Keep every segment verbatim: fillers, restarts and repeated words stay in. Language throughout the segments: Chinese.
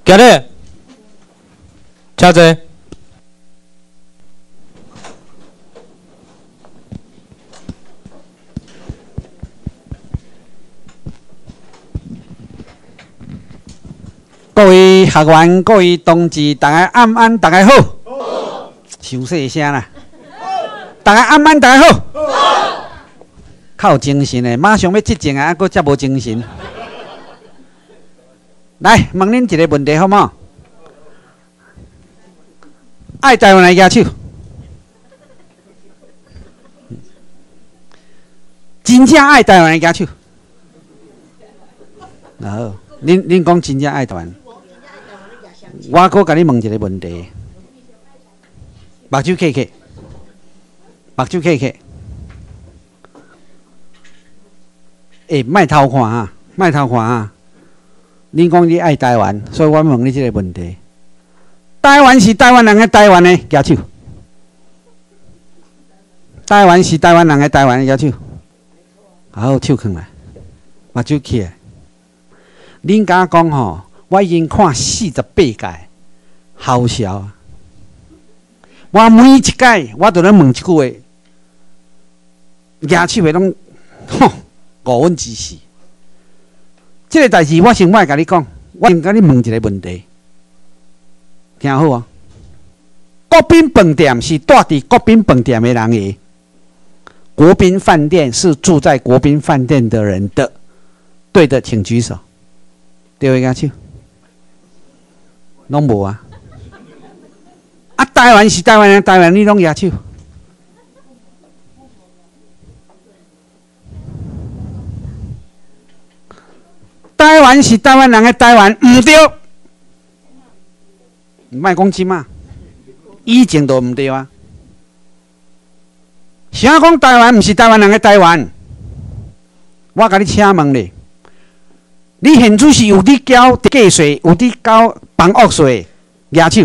今日，请坐。各位学员、各位同志，大家安安，大家好。好。收细声啦。大家安安，大家好。好。较有精神的，马上要执政啊，还佫遮无精神。来，问恁一个问题好唔好？爱台湾的举手。真正爱台湾的举手。好，恁恁讲真正爱台湾。我搁甲你问一个问题，目睭开开，目睭开开，诶，莫偷看啊，莫偷看啊！你讲你爱台湾，所以我问你这个问题：台湾是台湾人的台湾的举手？台湾是台湾人的台湾的举手？好，手放来，目睭起来。恁敢讲吼？我已经看四十八届好笑啊！我每一届我都咧问一句话，举手的拢吼五分之四。这个代志我先莫甲你讲，我先甲你问一个问题，听好啊！国宾饭店是住伫国宾饭店的人的，国宾饭店是住在国宾饭店的人的，对的，请举手。对个举手。拢无啊！啊，台湾是台湾人，台湾你拢举手。台湾是台湾人的台湾，唔对。莫讲即嘛，以前都唔对啊。啥讲台湾唔是台湾人的台湾？我甲你请问咧。你现主是有伫缴地价税，有伫缴房屋税，举手。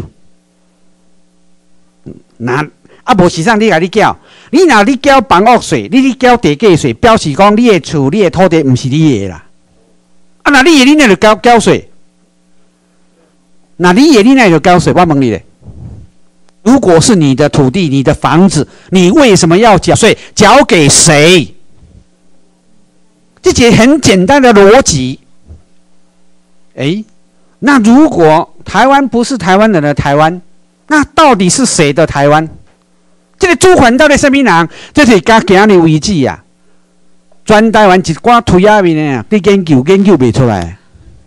那啊无时常你甲你缴，你若你缴房屋税，你伫缴地价税，表示讲你的厝、你的土地毋是你的啦。啊，那你的你哪就交缴税？那你的你哪就交税？我问你咧，如果是你的土地、你的房子，你为什么要缴税？缴给谁？这些很简单的逻辑。哎，那如果台湾不是台湾人的台湾，那到底是谁的台湾？这个主权到底什么人？这是甲今日为止啊，全台湾一寡推下面的啊，你研究研究不出来。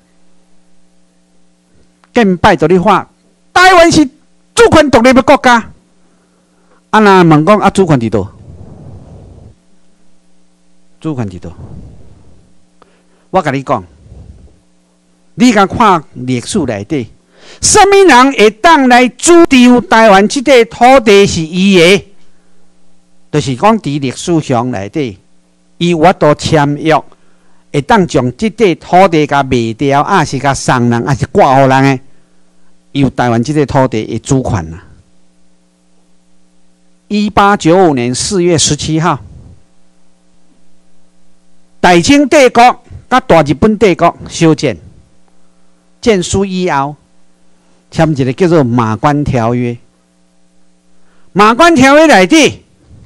更拜托你话，台湾是主权独立的国家。啊，那问讲啊，主权伫倒？主权伫倒？我甲你讲。你甲看历史内底，什么人会当来主张台湾这块土地是伊的？就是讲伫历史上内底，伊有法度签约，会当将这块土地甲卖掉，啊是甲送人，啊是挂互人的，有台湾这块土地的主权啊。一八九五年四月十七号，大清帝国甲大日本帝国相见。建书以后，签一个叫做《马关条约》。《马关条约》内底，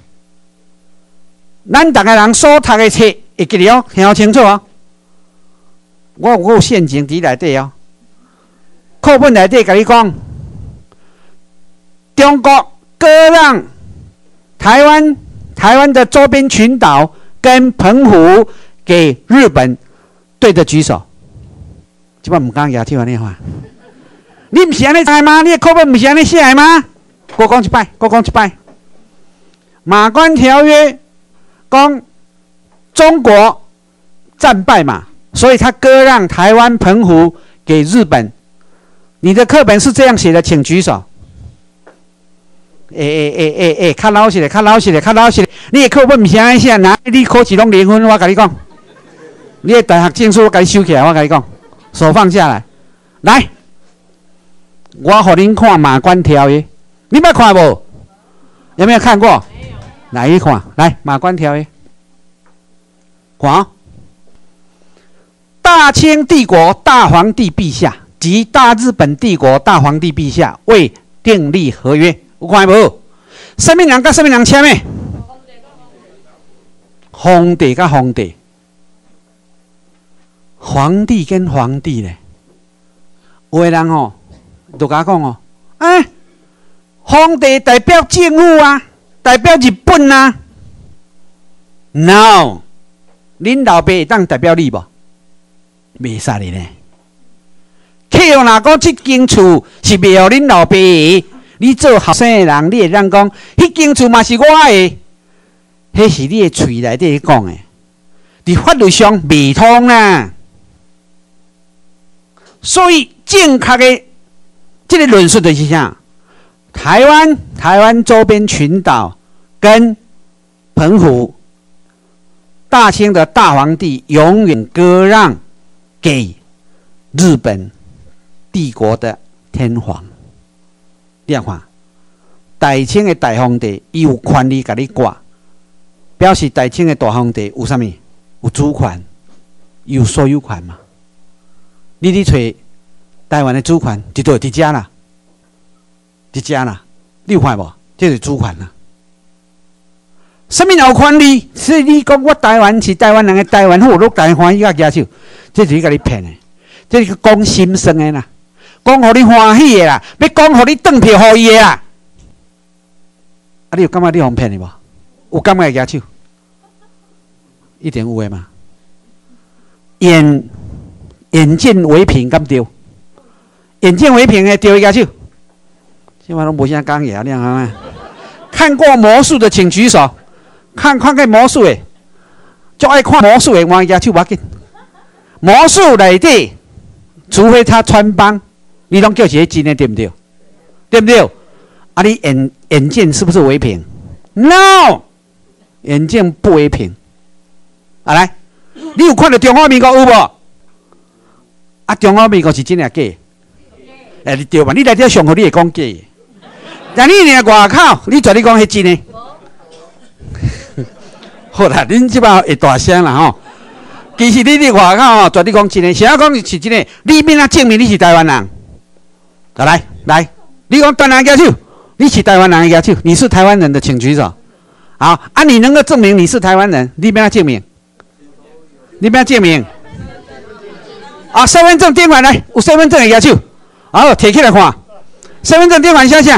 咱逐个人所读的册会记得哦，听好清楚哦。我有我有现情伫内底哦。课本内底甲你讲，中国割让台湾、台湾的周边群岛跟澎湖给日本，对的举手。即摆唔敢举手安尼话，你唔是安尼知吗？你的课本唔是安尼写的吗？我讲一摆，我讲一摆。马关条约讲中国战败嘛，所以他割让台湾、澎湖给日本。你的课本是这样写的，请举手。诶诶诶诶诶，较老实的，较老实的，较老实的。你的课本唔是安尼写，哪你考试拢零分？我甲你讲，你的大学证书我甲你收起来，我甲你讲。手放下来，来，我给您看《马关条约》，你捌看无？有没有看过？没有。来一看，来《马关条约》，看、哦，大清帝国大皇帝陛下及大日本帝国大皇帝陛下未订立合约，有看无？什么人甲什么人签的？皇帝甲皇帝，皇帝跟皇帝咧。有的人哦，就甲讲哦，哎，皇帝代表政府啊，代表日本啊。No， 恁老爸会当代表你无？袂使的呢。客户若讲这间厝是袂互恁老爸的，你做后生的人，你会当讲，迄间厝嘛是我的，迄是你的嘴内底讲的，伫法律上袂通啦。所以正确的这个论述就是啥？台湾、台湾周边群岛跟澎湖，大清的大皇帝永远割让给日本帝国的天皇。你看，大清的大皇帝伊有权利甲你挂，表示大清的大皇帝有啥物？有主权，有所有权嘛。你去找台湾的主权，就在伫遮啦，伫遮啦，你有看无？这是主权啦。什么有权利？所以你讲我台湾是台湾人的台湾好，我台欢喜甲举手，这就是甲你骗的，这是讲心声的啦，讲互你欢喜的啦，要讲互你转票互伊的啦。啊，你有感觉你互骗的无？有感觉举手？一定有的嘛。眼眼见为凭，敢对？眼见为凭的对举手。现在拢无啥讲嘢，你看看。看过魔术的请举手。看看个魔术的，就爱看魔术的，我举手无要紧。魔术内底，除非他穿帮，你拢叫是真的，对不对？对不对？啊，你眼眼见是不是为凭 ？No， 眼见不为凭。啊来，你有看到中华民国有无？啊，中华民国是真的假？哎，你对吧？你来这上课你会讲假的，但你呢外口，你绝对讲是真的。好啦，恁即摆会大声啦吼。其实你伫外口吼，绝对讲真的，谁要讲是真的，你免啊证明你是台湾人。来来来，你讲台湾举手，你是台湾人的举手，你是台湾人的请举手。好，啊，你能够证明你是台湾人，你免啊证明，你免啊证明。啊，身份证电款来，有身份证的举手。好，摕起来看，身份证电款写啥？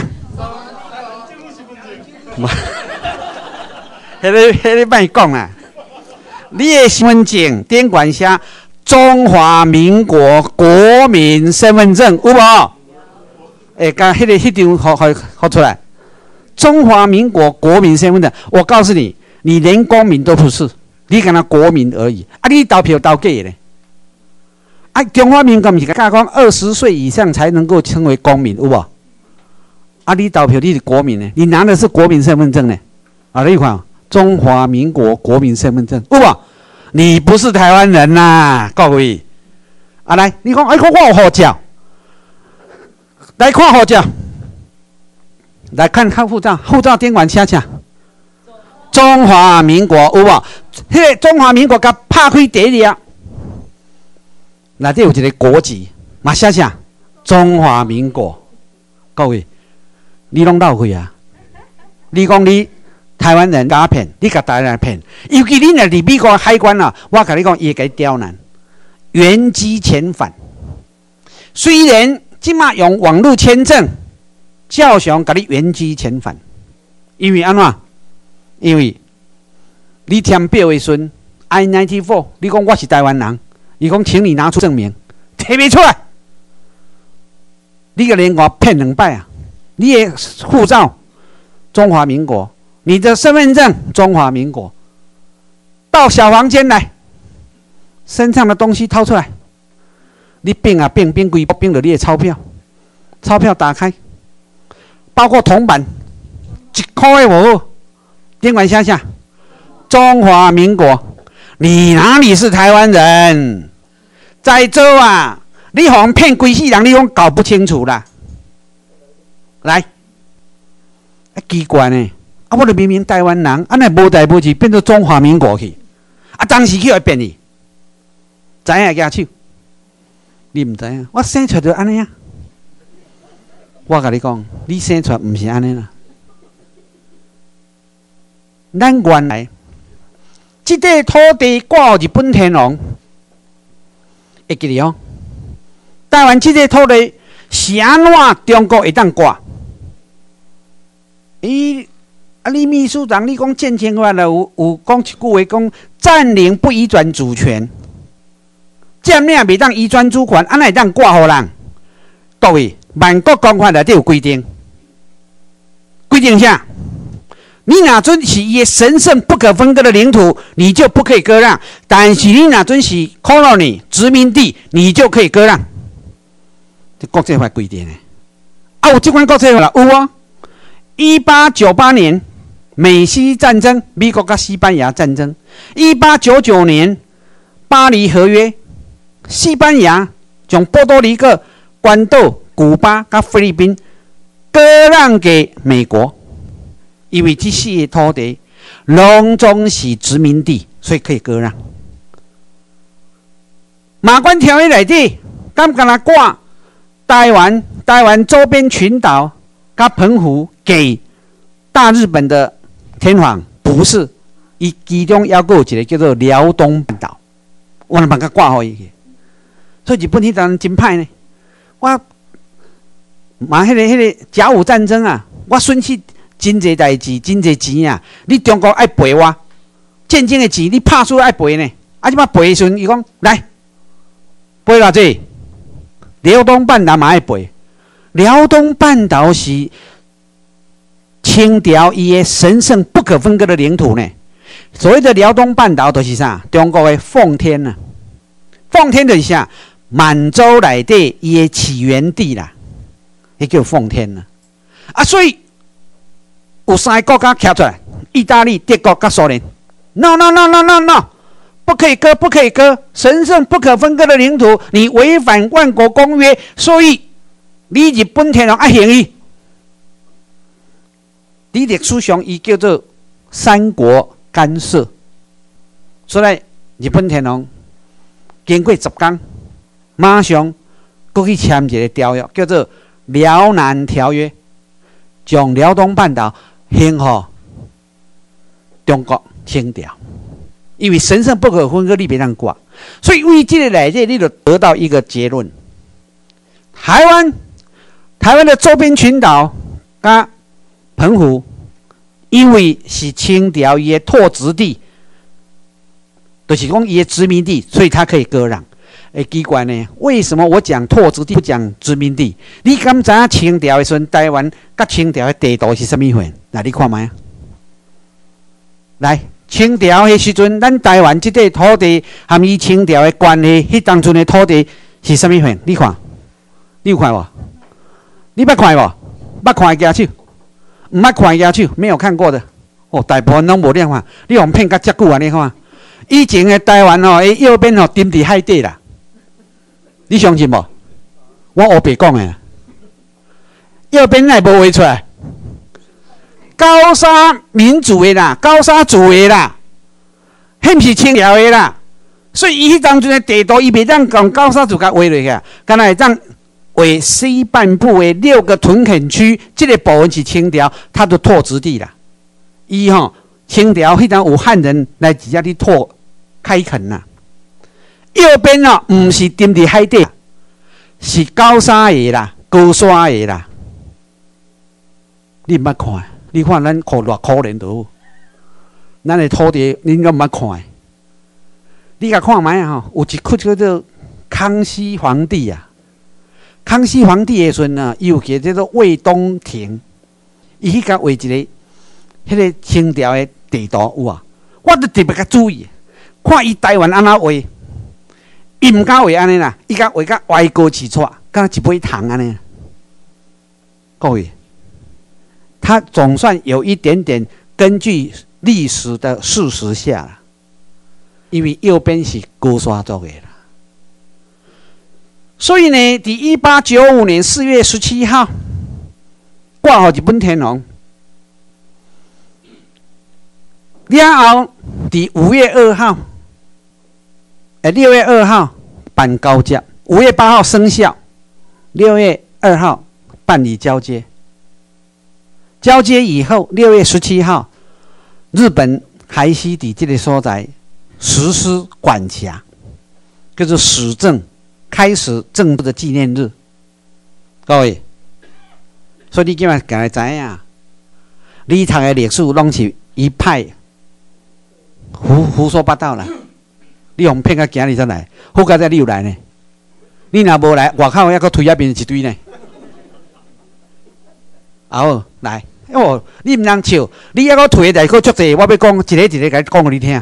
迄个、迄个卖讲啦，你的身份证电管写中华民国国民身份证有无？诶，甲迄个迄张好好好出来，中华民国国民身份证。我告诉你，你连公民都不是，你敢若国民而已。啊，你投票投假咧？啊，中华民国不是甲讲二十岁以上才能够称为公民有无？啊，你投票你是国民呢？你拿的是国民身份证呢？啊，你看。中华民国国民身份证，有无？你不是台湾人呐、啊，各位。啊，来，你讲，哎，我有护照，来看护照，来看看护照，护照电管写啥？中华民国有无？迄个中华民国甲拍开第一页，内底有一个国旗，嘛写啥？中华民国。各位，你拢闹开啊？你讲你？台湾人假骗，你甲台湾人骗，尤其你若伫美国海关啊，我甲你讲，伊会甲你刁难，原机遣返。虽然即马用网络签证，照常甲你原机遣返，因为安怎？因为你填表的时阵 ，I ninety four， 你讲我是台湾人，伊讲请你拿出证明，摕袂出来，你个连我骗两摆啊！你的护照中华民国。你的身份证中华民国，到小房间来，身上的东西掏出来，你并啊并并规并了你的钞票，钞票打开，包括铜板，一块的无，电管写啥？中华民国，你哪里是台湾人？在这啊，你好像骗规世人，你讲搞不清楚啦。来，啊奇怪呢。啊！我著明明台湾人，安尼无代无志变做中华民国去，啊！当时去会变去，知影举手。 你唔知影，我生出来就安尼啊。我甲你讲，你生出来唔是安尼啦。咱原来即块土地挂予日本天皇，会记哩哦。台湾即块土地是安怎中国会当挂？伊啊，你秘书长，你讲建签法了有有讲一句话，讲占领不移转主权，占领袂当移转主权，安怎会当挂互人？各位，万国公法内底有规定，规定啥？你哪尊是伊的神圣不可分割的领土，你就不可以割让；但是你哪尊是 colony 殖民地，你就可以割让。这国际法规定的。啊，有这款国际法啦，有哦。一八九八年美西战争，美国跟西班牙战争；一八九九年巴黎合约，西班牙将波多黎各、关岛、古巴跟菲律宾割让给美国。因为这些土地拢总是殖民地，所以可以割让。马关条约内底，敢敢若挂台湾、台湾周边群岛、甲澎湖给大日本的天皇？不是，伊其中还有一个叫做辽东半岛，我能把它挂好伊去。所以日本迄阵真歹呢。我嘛，迄、那个、迄、那个甲午战争啊，我损失。真侪代志，真侪钱啊！你中国爱赔我，战争的钱你拍输爱赔呢？啊，即摆赔的时阵，伊讲来赔偌济？辽东半岛嘛爱赔。辽东半岛是清朝伊的神圣不可分割的领土呢。所谓的辽东半岛就是啥？中国的奉天啊，奉天就是啥？满洲内底伊的起源地啦，迄叫奉天啦。啊，所以。有三个国家站出来：意大利、德国、跟苏联。No no no no no no， 不可以割，不可以割，神圣不可分割的领土，你违反万国公约，所以你日本天皇要行伊。伫历史上，伊叫做三国干涉。所以日本天皇经过十天，马上过去签一个条约，叫做《辽南条约》，将辽东半岛。兴予中国清朝，因为神圣不可分割，你别当挂。所以为这个内底，你就得到一个结论：台湾、台湾的周边群岛加澎湖，因为是清朝伊的拓殖地，就是讲伊的殖民地，所以它可以割让。诶，奇怪呢，为什么我讲拓殖地不讲殖民地？你敢知影清朝的时阵，台湾甲清朝的地图是啥物款？来，你看卖啊！来，清朝迄时阵，咱台湾这块土地含伊清朝的关系，迄当阵的土地是啥物款？你看，你有看无？你捌看无？捌看举手？唔捌看举手？没有看过的哦，大部分拢无咧看。你互骗甲遮久啊？你看，以前的台湾哦，伊右边哦，沉伫海底啦。你相信无？我黑白讲的，右边乃无画出来。高沙民族的啦，高沙族的啦，迄毋是清朝的啦。所以伊迄当阵的地图，伊袂当讲高沙族甲画落去，敢若会当画西半部的六个屯垦区，这个部分是清朝它的拓殖地啦。伊吼清朝迄当有汉人来直接去拓开垦啦。右边哦，唔是沉伫海底，是高沙的啦，高山的啦。你毋捌看？你看咱可偌可怜都好，咱的土地恁敢毋捌看？你甲看卖啊吼，有一窟叫做康熙皇帝啊。康熙皇帝的时阵啊，伊有个叫做魏东亭，伊去甲画一个迄个清朝的地图有啊。我都特别甲注意，看伊台湾安怎画。伊唔敢画安尼啦，伊甲画甲歪高起错，敢一杯糖安尼。各位，他总算有一点点根据历史的事实下啦，因为右边是高沙族的啦，所以呢，伫一八九五年四月十七号挂好日本天皇，然后伫五月二号。诶，六月二号办交接， 五月八号生效，六月二号办理交接。交接以后，六月十七号，日本海西伫这个所在实施管辖，叫做始政，开始政治的纪念日。各位，所以你今晚敢来知影，你读的历史拢是一派胡胡说八道啦！你互骗到今日才来，好佳哉你又来呢？你若无来，外口还阁推遐边一堆呢。好，来。哦，你唔通笑，你还阁推的内阁足济，我要讲一个一个甲你讲互你听。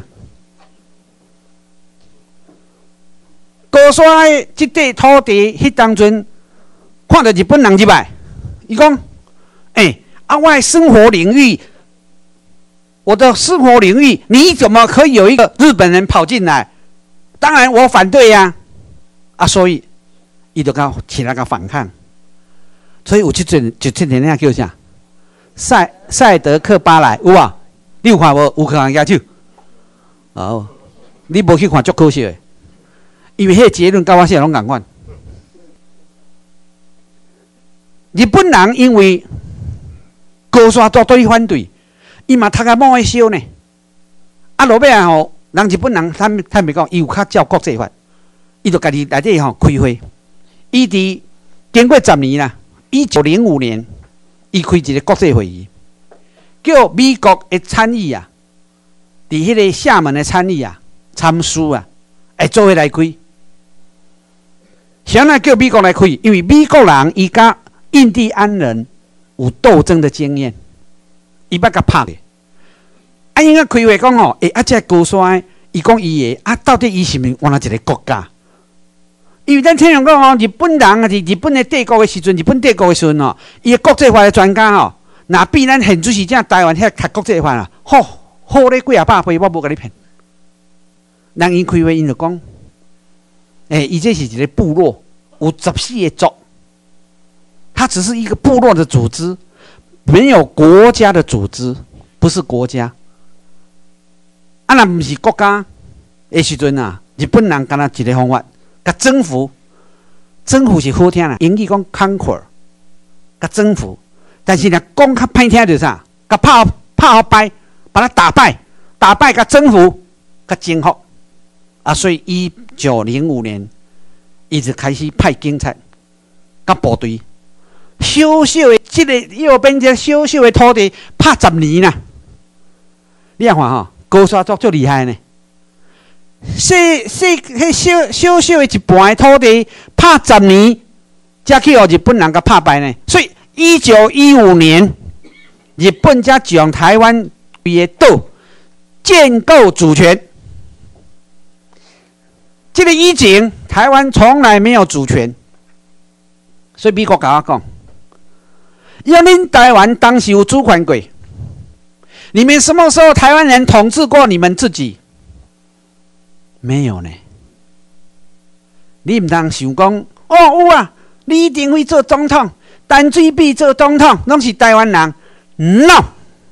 高山的这块土地，迄当阵看到日本人入来，伊讲：“哎、欸，啊，我的生活领域，我的生活领域，你怎么可以有一个日本人跑进来？当然我反对呀、啊！啊，所以伊就甲起来甲反抗。所以有这阵就这点那叫啥？赛赛德克巴莱有啊？你有看无？有看人举手？哦，你无去看，足可惜的，因为迄个结论甲我写拢共款。日本人因为高山大对反对，伊嘛读啊摸的烧呢。啊，落尾啊吼，人日本人他他咪讲，伊有较照国际法，伊就家己内底吼开会。伊伫经过十年啦，一九零五年。伊开一个国际会议，叫美国的参议啊，伫迄个厦门的参议啊参事啊，会做伙来开。啥物叫美国来开？因为美国人伊甲印第安人有斗争的经验，伊捌甲拍的。啊，因个开会讲吼，诶、欸，啊，这高山，伊讲伊的啊，到底伊是毋是换了一个国家？因为咱听人讲哦，日本人啊，伫日本的帝国的时阵，日本帝国的时阵哦，伊的国际法的专家哦，若比咱现就是正台湾遐读国际法啊，好好咧几啊百倍，我无甲你骗。人因开会因就讲，诶、欸，伊这是一个部落，有十四个族，它只是一个部落的组织，没有国家的组织，不是国家。啊，若毋是国家的时阵啊，日本人干那一个方法。甲征服，征服是好听啦，英语讲 conquer， 甲征服。但是若讲较歹听就是啥？甲拍拍好败，把他打败，打败甲征服，甲征服。啊，所以一九零五年，伊就开始派警察，甲部队，小小的这个右边这小小的土地拍十年啦。你啊看吼，高山族足厉害呢。小小迄小小小的一半的土地，拍十年，才去互日本人甲拍败呢。所以一九一五年，日本才将台湾规个岛建构主权。这个以前台湾从来没有主权，所以美国甲我讲，要恁台湾当时有主权过，你们什么时候台湾人统治过你们自己？没有呢，你唔通想讲哦有啊，李登辉做总统，陈水扁做总统，拢是台湾人 ？No，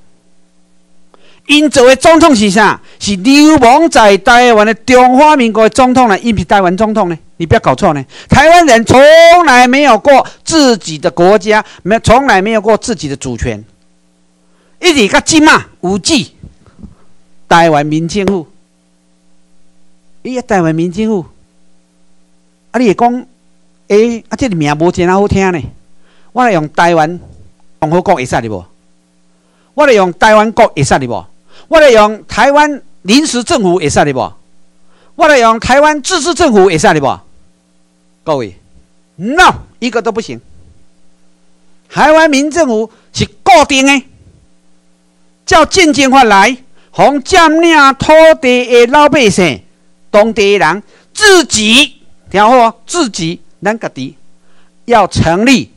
因做的总统是啥？是流亡在台湾的中华民国的总统呢？因是台湾总统呢？你不要搞错呢。台湾人从来没有过自己的国家，没从来没有过自己的主权，一直到今嘛有记台湾民政府。伊个台湾民政府，啊，你会讲，诶、欸，啊，这个名无真好听呢。我来用台湾共和国会使哩无？我来用台湾国会使哩无？我来用台湾临时政府会使哩无？我来用台湾自治政府会使哩无？各位 ，no， 一个都不行。台湾民政府是固定的，照渐进法来，从占领土地的老百姓。当地人自己，听好哦，自己咱家己要成立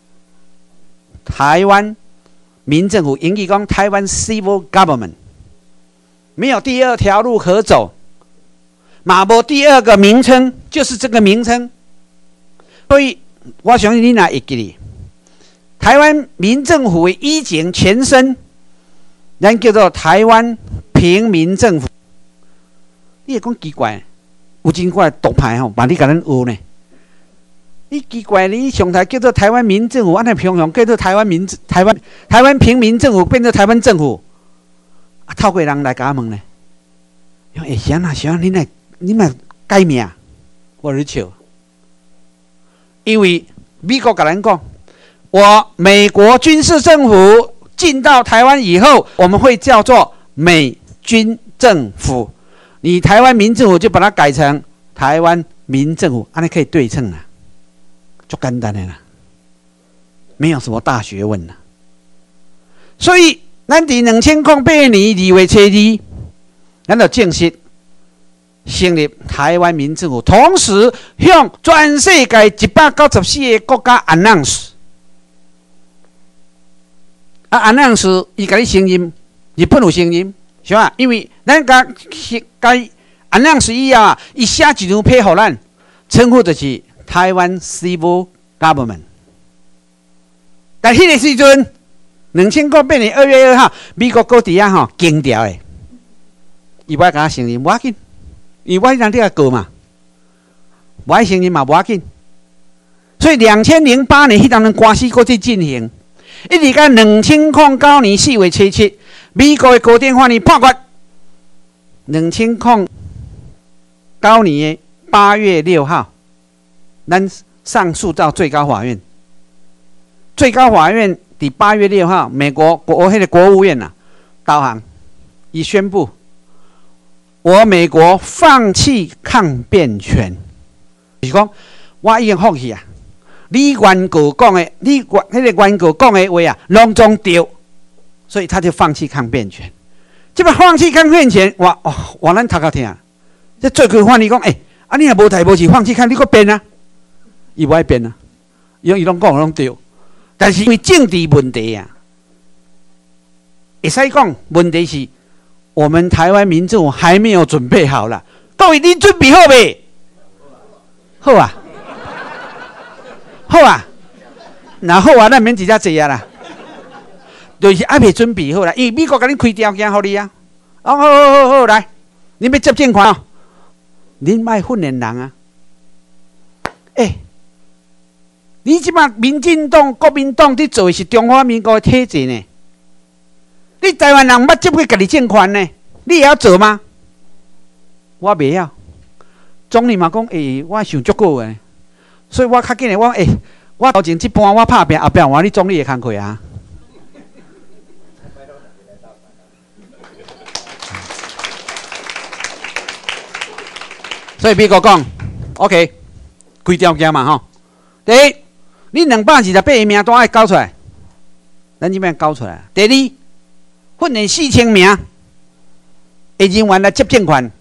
台湾民政府，英语讲台湾 civil government， 没有第二条路可走，嘛无第二个名称，就是这个名称。所以我相信你若会记哩，台湾民政府的以前前身，咱叫做台湾平民政府。你会讲奇怪，有真怪独派吼，把你甲咱学呢。 你奇怪，你上台叫做台湾民政府，安尼平常叫做台湾民台湾台湾平民政府变做台湾政府，啊，透过人来甲我问呢？讲会啥啊？啥？你来你咪改名？我是笑，因为美国甲咱讲，我美国军事政府进到台湾以后，我们会叫做美军政府，你台湾民政府就把它改成台湾民政府，安尼可以对称啊。就简单的啦，没有什么大学问啦。所以，咱伫两千零八年二月初二，咱就正式成立台湾民政府，同时向全世界一百九十四个国家 announce。啊 ，announce 伊甲你承认，日本有承认，是吧？因为咱甲甲 announce 以后啊，伊写一张批互咱，称呼就是。台湾 Civil Government， 但迄个时阵，两千零八年二月二號，美國嗰啲啊吼驚掉誒，伊無愛甲我承認，無要緊，因為我人哋個告嘛，無愛承認嘛，無要緊。所以兩千零八年迄當陣官司嗰啲進行，一直到兩千零九年四月初七，美國嘅高等法院判決，兩千零九年嘅八月六號。咱上诉到最高法院，最高法院第八月六号，美国国迄个国务院呐、啊，导航已宣布，我美国放弃抗辩权，就是讲我已经放弃啊！你原告讲的，你原迄个原告讲的话啊，拢总对，所以他就放弃抗辩权。这摆放弃抗辩权，哇哦，哇咱头壳听，这最高法院讲，诶、欸，啊你若无代无志放弃抗，你搁辩啊？伊无爱变啊，伊伊拢讲拢对，但是因为政治问题啊，会使讲问题是我们台湾民众还没有准备好了。各位，你准备好未？好啊，好啊，那好啊，咱免直接坐啊啦，就是还未准备好啦。因为美国甲你开条件互你啊，哦，好好好好来，你要接正款哦，恁莫训练人啊，诶、欸。你即摆民进党、国民党伫做的是中华民国的体制呢？你台湾人捌接过家己政权呢？你也要做吗？我袂晓。总理嘛讲，诶、欸，我想足够诶，所以我较紧诶，我诶、欸，我头前即半我拍拼，后壁换你总理诶工课啊。所以美国讲 ，OK， 开条件嘛吼。第一。你两百二十八个名单爱交出来，咱即摆交出来。第二，训练四千名的人员来接政权，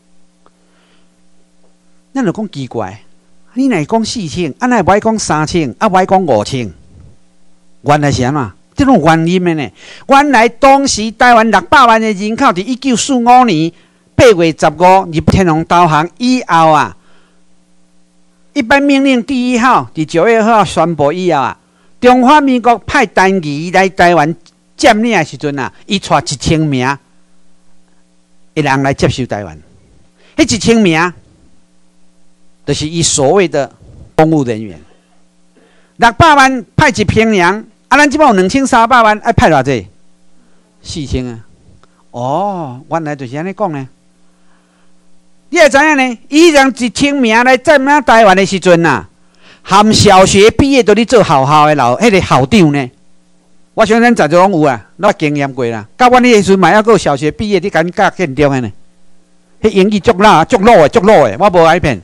咱就讲奇怪，你若讲四千，啊，若无爱讲三千，啊，无爱讲五千，原来是安怎？这种原因的呢？原来当时台湾六百万的人口，伫一九四五年八月十五日天龙导航以后啊。一般命令第一号伫九月二号宣布以后啊，中华民国派单机来台湾占领的时阵啊，伊带一千名的人来接受台湾。迄一千名，就是伊所谓的公务人员。六百万派一平洋，啊，咱即摆有两千三百万，爱派偌济？四千啊！哦，原来就是安尼讲呢。你会知影呢？伊让一千名来占领台湾的时阵呐，含小学毕业都咧做校校的老，迄个校长呢。我相信咱在座拢有啊，咱经验过啦。到阮迄时阵嘛，还佫小学毕业，你敢教建中的呢？迄英语足烂、足老的、足老的，我无爱骗。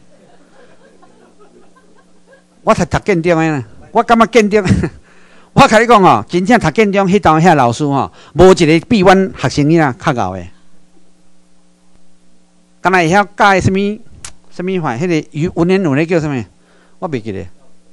我读读建中的呢，我感觉建中，我甲你讲哦，真正读建中迄当遐老师吼，无一个比阮学生囝较敖的。敢若会晓教什么什么话？迄个语文言文咧叫什么？我袂记得。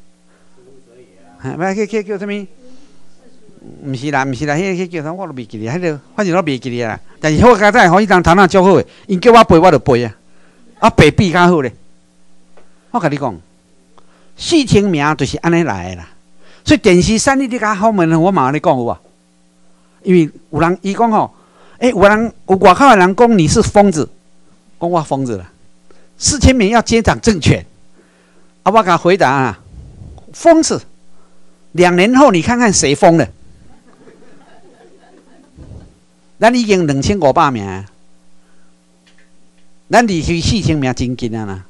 哈，要去叫什么？毋是啦，毋是啦，迄个叫啥？我都袂记得。迄个反正我袂记得啦。但是好佳哉，吼，伊当头脑足好诶，因叫我背，我就背啊。啊，背比较好咧。我甲你讲，四千名就是安尼来诶啦。所以电视产业你甲好问，我嘛安尼讲有无？因为有人伊讲吼，诶、欸，有人有外口诶人讲你是疯子。讲我疯子了，四千名要接掌政权，啊，我甲回答啊， 疯子。两年后你看看谁疯了？咱已经两千五百名，咱离开四千名真紧啊啦！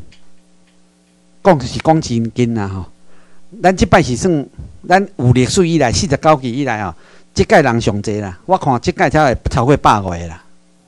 讲就是讲真紧啊吼。咱即摆是算咱有历史以来四十九期以来吼，即届人上济啦。我看即届才会超过百个啦。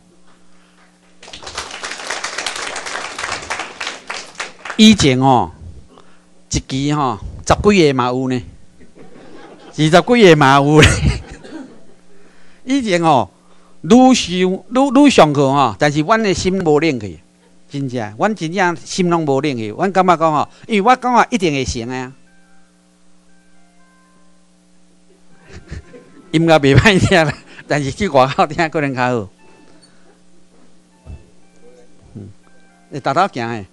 以前哦，一期吼十几个嘛有呢，二十几个嘛有呢。以前哦，愈上愈愈上课吼，但是阮的心无冷去，真正，阮真正心拢无冷去。阮感觉讲吼，因为我讲话一定会成啊。音乐袂歹听啦，但是去外口听可能较好。嗯，会偷偷行诶。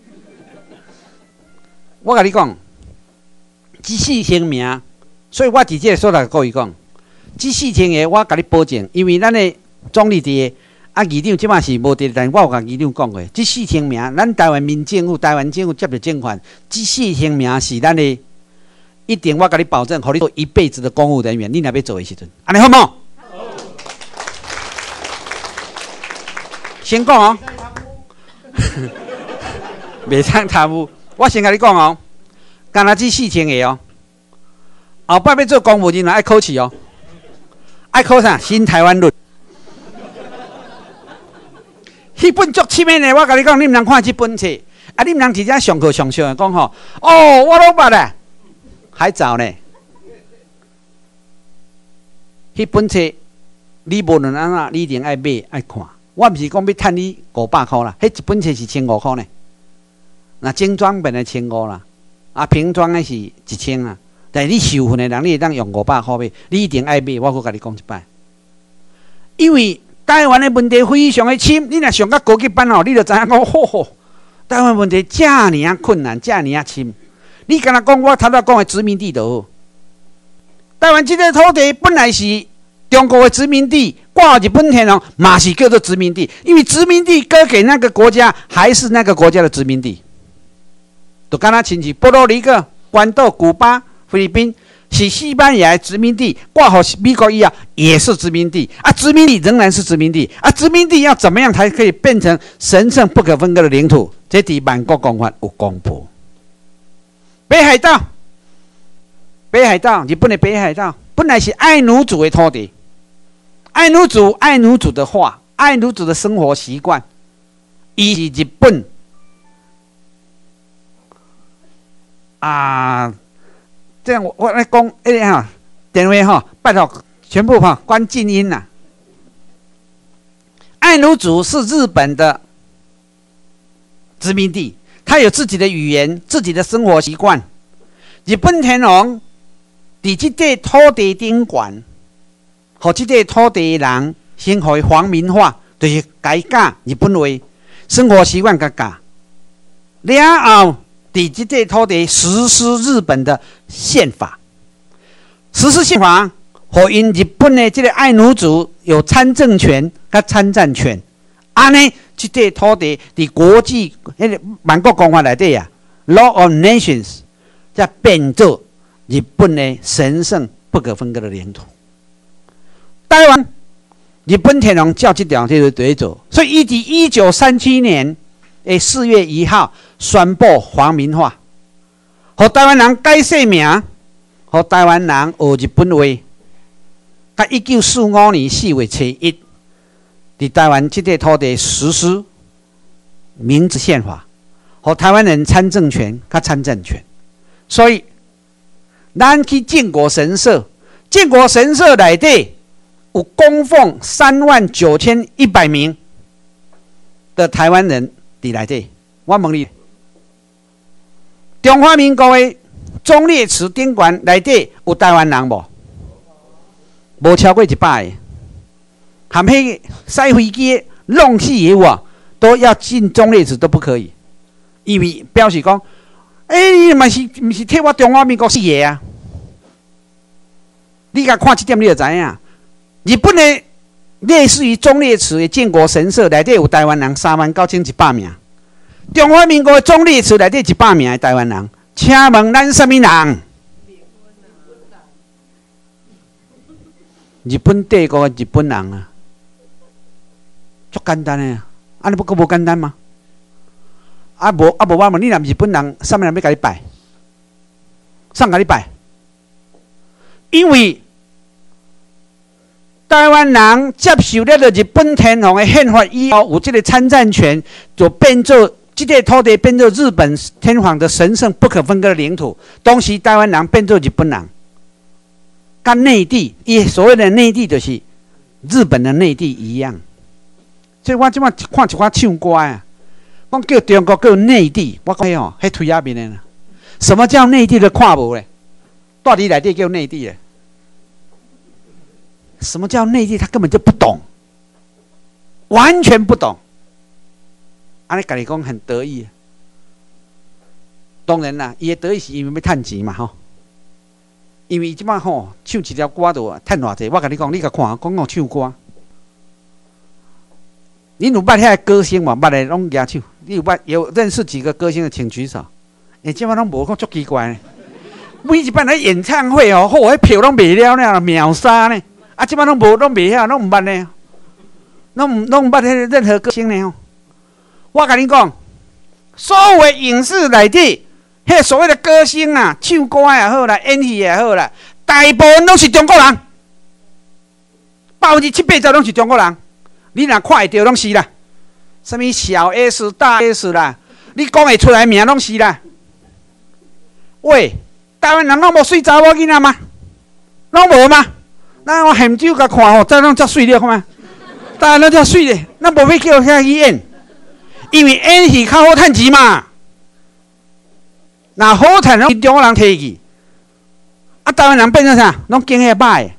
我甲你讲，这四千名，所以我伫这个所在各位讲，这四千个我甲你保证，因为咱的总理伫啊，议长即马是无伫，但我有甲议长讲过，这四千名，咱台湾民政府、台湾政府接着政权，这四千名是咱的，一定我甲你保证，互你做一辈子的公务人员，你若要做的时阵，安尼好无？先讲哦，袂当贪污。我先甲你讲哦，干那这四千个哦，后摆要做公务人员爱考试哦，爱考啥？新台湾论。迄本足深的，我甲你讲，你毋通看这本册，啊，你毋通直接上课上上讲吼，哦，我都捌啦，还早呢。迄本册你无论安怎，你一定爱买爱看。我毋是讲要趁你五百块啦，迄一本册是千五块呢。那精装本的千五啦，啊平装的是一千啊。但是你受训的人，你会当用五百块买，你一定爱买。我搁甲你讲一摆，因为台湾的问题非常的深，你若上到高级班哦，你就知影讲，吼吼，台湾问题遮尔啊困难，遮尔啊深。你敢若讲我头头讲的殖民地就好，台湾这个土地本来是中国的殖民地，挂日本天皇嘛是叫做殖民地，因为殖民地割给那个国家，还是那个国家的殖民地。就敢若亲戚，波多黎各、关岛、古巴、菲律宾是西班牙的殖民地，挂好美国一样也是殖民地啊，殖民地仍然是殖民地啊，殖民地要怎么样才可以变成神圣不可分割的领土？这伫万国公法有公布。北海道，北海道，日本的北海道本来是爱奴族的土地，爱奴族爱奴族的话，爱奴族的生活习惯，伊是日本。啊，这样我我来讲，哎哈，电话哈，拜托全部哈关静音呐。爱奴族是日本的殖民地，他有自己的语言、自己的生活习惯。日本天皇伫这块土地顶管，和这块土地的人先互伊皇民化，就是改教日本话，生活习惯改教，了后。伫这块土地实施日本的宪法，实施宪法，互因日本的这个爱奴族有参政权、甲参战权。安尼，这块土地伫国际迄个万国公法内底啊 ，Law of Nations， 才变做日本的神圣不可分割的领土。台湾，日本天皇照这条就是对做，所以伊伫一九三七年。诶，四月一号宣布皇民化，互台湾人改姓名，互台湾人学日本话。到一九四五年四月初一，伫台湾这块土地实施明治宪法，互台湾人参政权、甲参政权。所以，咱去建国神社，建国神社内底有供奉三万九千一百名的台湾人。伫内底，我问你，中华民国的忠烈祠顶馆内底有台湾人无？无超过一百个，含迄驶飞机弄死的话，都要进忠烈祠都不可以，因为表示讲，哎、欸，你嘛是毋是替我中华民国死的啊？你甲看这点，你就知影，日本的。类似于忠烈祠的建国神社内底有台湾人三万九千一百名，中华民国的忠烈祠内底一百名的台湾人， 请问咱什么人？日本帝国的日本人啊，足简单的啊，啊你不过无简单吗？啊无啊无我问你，若日本人，什么人要甲你拜？谁甲你拜？因为台湾人接受了日本天皇的宪法以后，有这个参战权，就变做这个土地变做日本天皇的神圣不可分割的领土。当时台湾人变做日本人，跟内地，伊所谓的内地就是日本的内地一样。所以我即摆看一寡唱歌啊，讲叫中国叫内地，我讲嘿哦，迄推下面的呢。什么叫内地的看无咧？到底内地叫内地咧？什么叫内地？他根本就不懂，完全不懂。安尼家己讲很得意，当然啦，伊的得意是因为要趁钱嘛吼。因为即摆吼唱一条歌就趁偌济，我甲你讲，你甲看，讲我唱歌，你有捌遐歌星无？捌的拢举手。你有捌有认识几个歌星的，请举手。诶，即摆拢无，讲足奇怪呢。每一摆来演唱会哦，嚯，迄票拢卖了呢，秒杀呢。啊，即摆拢无，拢袂晓，拢毋捌呢，拢毋拢毋捌迄任何歌星呢吼。我甲你讲，所有的影视内底，迄所谓的歌星啊，唱歌也好啦，演戏也好啦，大部分拢是中国人，百分之七八十拢是中国人。你若看会到，拢是啦。什么小 S、大 S 啦，你讲会出来名拢是啦。喂，台湾人拢无水查某囡仔吗？拢无吗？那我咸酒甲看吼，再拢遮水了看嘛？当然拢遮水咧，咱无要叫遐去演，因为演戏较好趁钱嘛。那好趁，拢中国人摕去，啊，台湾人变成啥？拢经遐歹。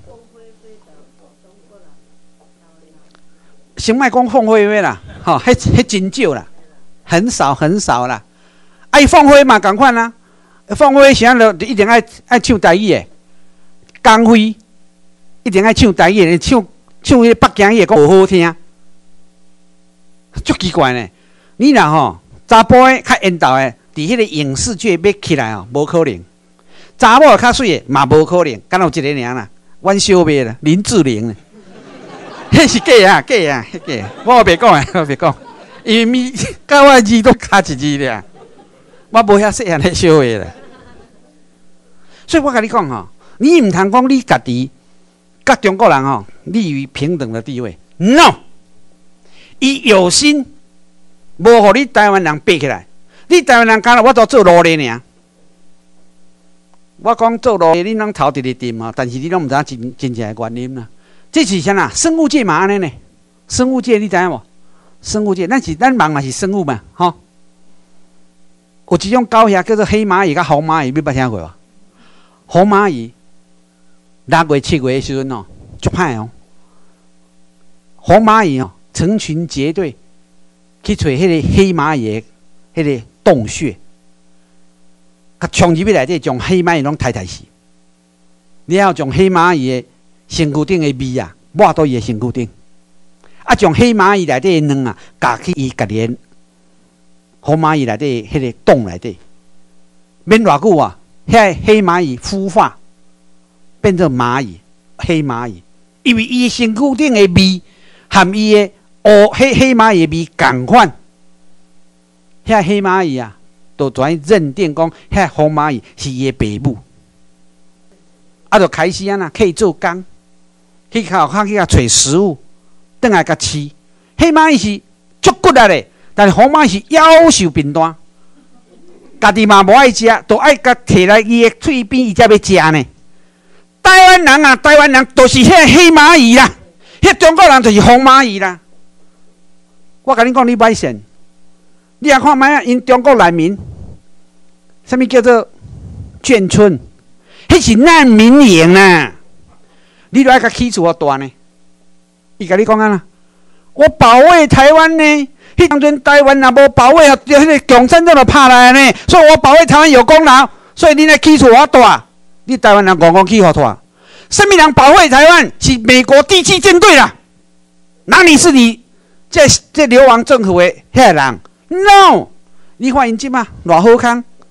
先莫讲凤飞飞啦，吼、哦，迄迄真少啦，很少很少啦。啊，伊凤飞嘛共款啦，凤飞啥就一定爱爱唱台语的，江辉一定爱唱台语的，唱唱迄北京语讲无好听，足奇怪呢。你若吼查甫的较缘投的，伫迄个影视界要起来哦，无可能；查某较水的嘛无可能，敢有一个尔啦，阮小妹啦，林志玲啦。迄是假啊，假啊，假！我别讲啊，我别讲，因为咪甲我字都差一字俩，我无遐细汉的小话啦。所以我甲你讲吼，你唔通讲你家己甲中国人吼立于平等的地位 ，no， 伊有心无互你台湾人爬起来，你台湾人干了我都做奴隶尔。我讲做奴隶，你拢头直直掂啊，但是你拢唔知影真真正的原因啦。这是啥啦？生物界嘛安尼呢？生物界你知影无？生物界，咱是咱人嘛是生物嘛，吼。有一种狗遐叫做黑蚂蚁甲红蚂蚁，你捌听过无？红蚂蚁六月七月的时阵哦，足歹哦。红蚂蚁哦，成群结队去找迄个黑蚂蚁的迄个洞穴，甲冲入去内底，将黑蚂蚁拢杀杀死。然后将黑蚂蚁的身躯顶的味啊，抹到伊的身躯顶，啊，将黑蚂蚁内底的卵啊，夹去伊家己红蚂蚁内底迄个洞内底，免偌久啊，遐黑蚂蚁孵化，变做蚂蚁，黑蚂蚁，因为伊身躯顶的味含伊的黑黑黑蚂蚁的味共款，遐黑蚂蚁啊，就全认定讲遐红蚂蚁是伊的爸母，啊，就开始啊呐，可以做工。去靠靠去甲找食物，转来甲吃。黑蚂蚁是足骨力咧，但是红蚂蚁是夭寿平单，家己嘛无爱食，都爱甲摕来伊的嘴边，伊才要食呢。台湾人啊，台湾人都是遐黑蚂蚁啦，遐中国人就是红蚂蚁啦。我甲你讲，你歹信，你啊看卖啊，因中国难民，什么叫做眷村？迄是难民营啦。你都爱甲起厝大呢？伊甲你讲啊啦，我保卫台湾呢。迄当阵台湾若无保卫，就迄个共产党就拍来呢。所以我保卫台湾有功劳，所以你来起厝我大。你台湾人讲讲起互大，什么人保卫台湾？是美国第七舰队啦。哪里是你这这流亡政府的遐人 ？No， 你看因即嘛偌好康，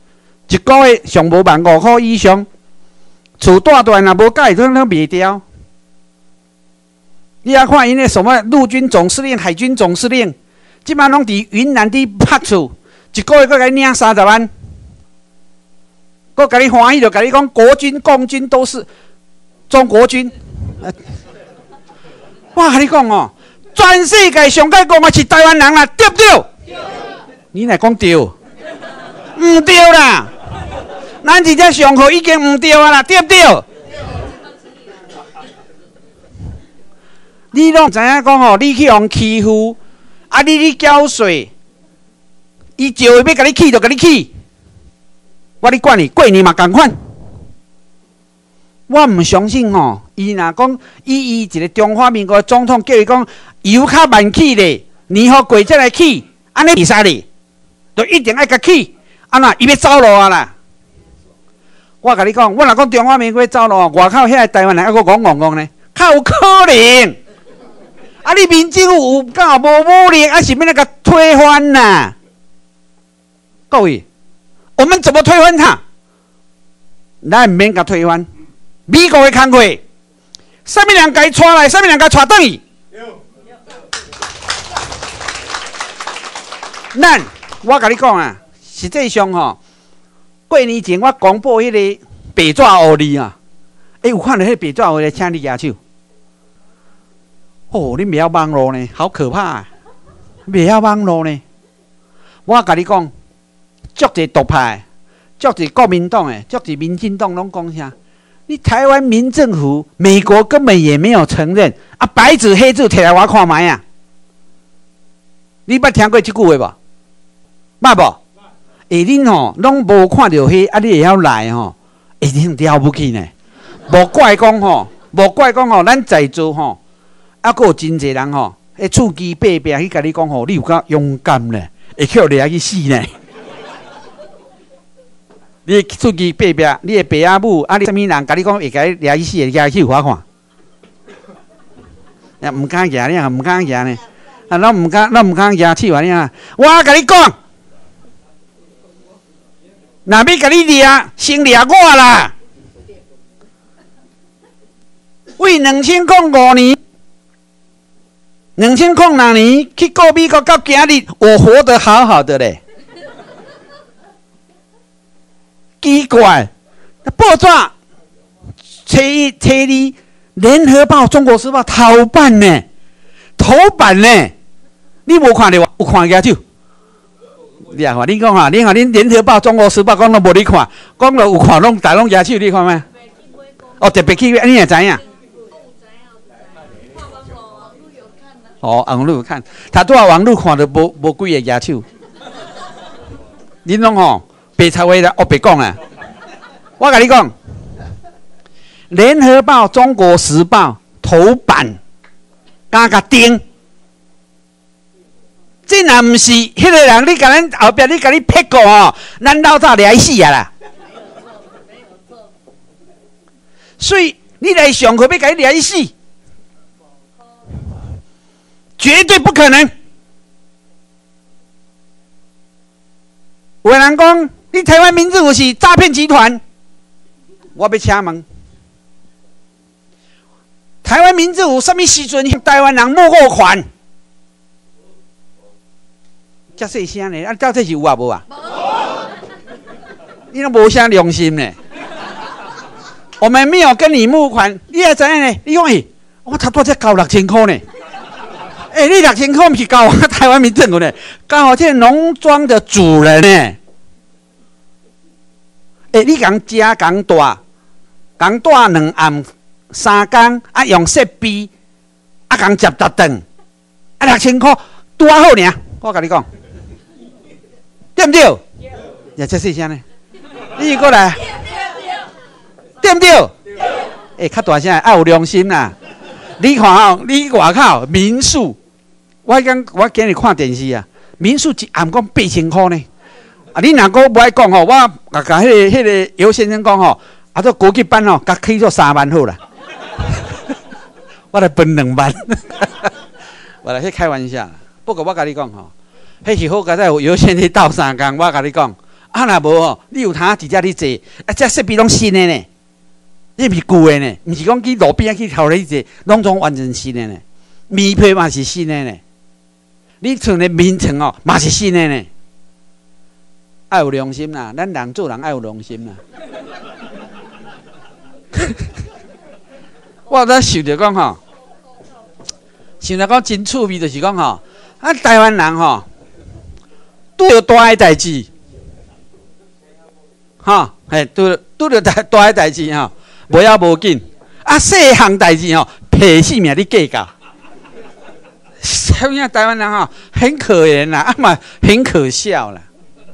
一个月上无万五块以上，厝大大若无改，都都卖掉。你啊看因个什么陆军总司令、海军总司令，即摆拢伫云南伫拍厝，一个月搁甲你领三十万，搁甲你欢喜就甲你讲国军、共军都是中国军。呃、我甲你讲哦，全世界上界讲的是台湾人啦，对不对？对。你来讲对，唔对啦。咱这只上课已经唔对啊啦，对不对？你拢知影讲吼，你去互欺负，啊你去缴税，伊就要甲你起就甲你起，我咧管你，过年嘛共款。我唔相信吼，伊若讲以伊一个中华民国总统叫伊讲油较慢起咧，年后过才来起，安尼会使咧，就一定爱甲起，啊那伊要走路啊啦。我甲你讲，我若讲中华民国走路，外口遐个台湾人还佫讲戆戆呢，较有可能。啊，你民政府有敢有无武力，还是要那个推翻呐、啊？各位，我们怎么推翻他？咱唔免甲推翻。美国的工课，什么人甲伊带来，什么人甲伊带转去？咱我甲你讲啊，实际上吼、哦，过年前我公布迄个白纸黑字啊，哎、欸，有看到迄个白纸黑字，请你举手。哦，你袂晓网络呢，好可怕啊！袂晓网络呢，我甲你讲，足侪独派，足侪国民党诶，足侪民进党拢讲啥？你台湾民政府，美国根本也没有承认啊，白纸黑字摕来我看卖啊！你捌听过即句话无？捌无？诶，恁吼拢无看到迄，啊，你会晓来吼？诶，恁了不起呢？无怪讲吼，无怪讲吼，咱在座吼。啊，佫有真侪人吼，迄厝基爬壁去甲你讲吼，你有够勇敢呢，会去互掠去死呢？你厝基爬壁，你的爸仔母，啊，你啥物人甲你讲会甲你掠去死，掠去互我看？也毋敢举呢，毋敢举呢，啊，咱毋敢，咱毋敢举手啊！你啊，我甲你讲，若要甲你掠，先掠我啦！为两千零五年。两千零六年去过美国到今日，我活得好好的嘞。奇怪，报纸、车一、车二、联合报、中国时报头版呢，头版呢，你无看到无？有看举手？你啊看，你讲哈，你看恁联合报、中国时报讲都无你看，讲了有看拢大拢举手，你看咩？哦，特别去，你也知影？哦，网络看，他拄啊网络看到无无几个举手。恁拢吼白抄话啦，哦白讲啊！我甲你讲，《联合报》《中国时报》头版加甲钉，这若毋是迄个人，你甲咱后壁你甲你撇过哦，咱老早掠死啊啦！所以你来上课要甲你掠死。绝对不可能！有人讲你台湾民政府是诈骗集团，我要请问，台湾民政府什么时阵向台湾人募过款？遮细声呢？啊，到底是有啊无啊？你都无啥良心呢？我们没有跟你募款，你也知影呢？你讲诶，我差不多才交六千块呢。哎、欸，你六千块不是交台湾民政府呢？交我这农庄的主人呢？哎、欸，你讲食讲大，讲大两暗三工，啊用设备，啊讲接达顿，啊六千块拄啊好尔。我甲你讲，对不对？也这细声呢？你过来，对不对？哎、欸，较大声，爱有良心呐！你看哦，你外口民宿。我讲，我今日看电视啊，民宿一暗讲八千块呢。啊，你若个不爱讲吼，我甲甲迄个迄个姚先生讲吼，啊，做高级班吼，甲起做三万好啦。我来分两万，我来去开玩笑。不过我甲你讲吼，迄是好佳在有姚先生斗三工，我甲你讲， 啊，若无哦，你有通直接去坐，啊，这设备拢新的呢，你毋是旧的呢，毋是讲去路边去头咧坐，拢总完全新的呢。棉被嘛是新的呢，你穿的棉床哦嘛是新的呢。爱有良心啦，咱人做人爱有良心啦。我在想着讲吼，想着讲真趣味，就是讲吼，啊，台湾人吼，拄着大个代志，吼，嘿，拄拄着大大个代志吼，无要无紧，啊，细项代志吼，赔死命你计较。所以台湾人吼，很可怜啦，啊嘛，很可笑啦。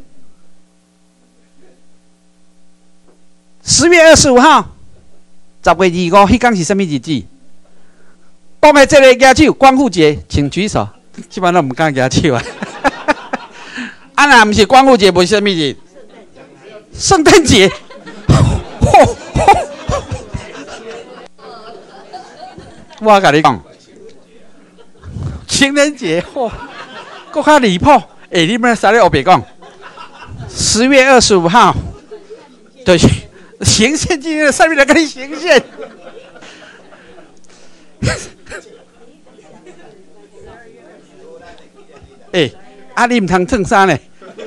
十月二十五号，十月二五，迄天是什么日子？讲的这个举手，光复节，请举手。基本上唔敢举手啊。啊，那不是光复节，不是什么日？圣诞节。我跟你讲，情人节，嚯，搁较离谱。哎，你们啥咧？我别讲。十月二十五号，对。行宪纪念上面来跟你行宪，哎、欸，啊你唔通蹭衫呢？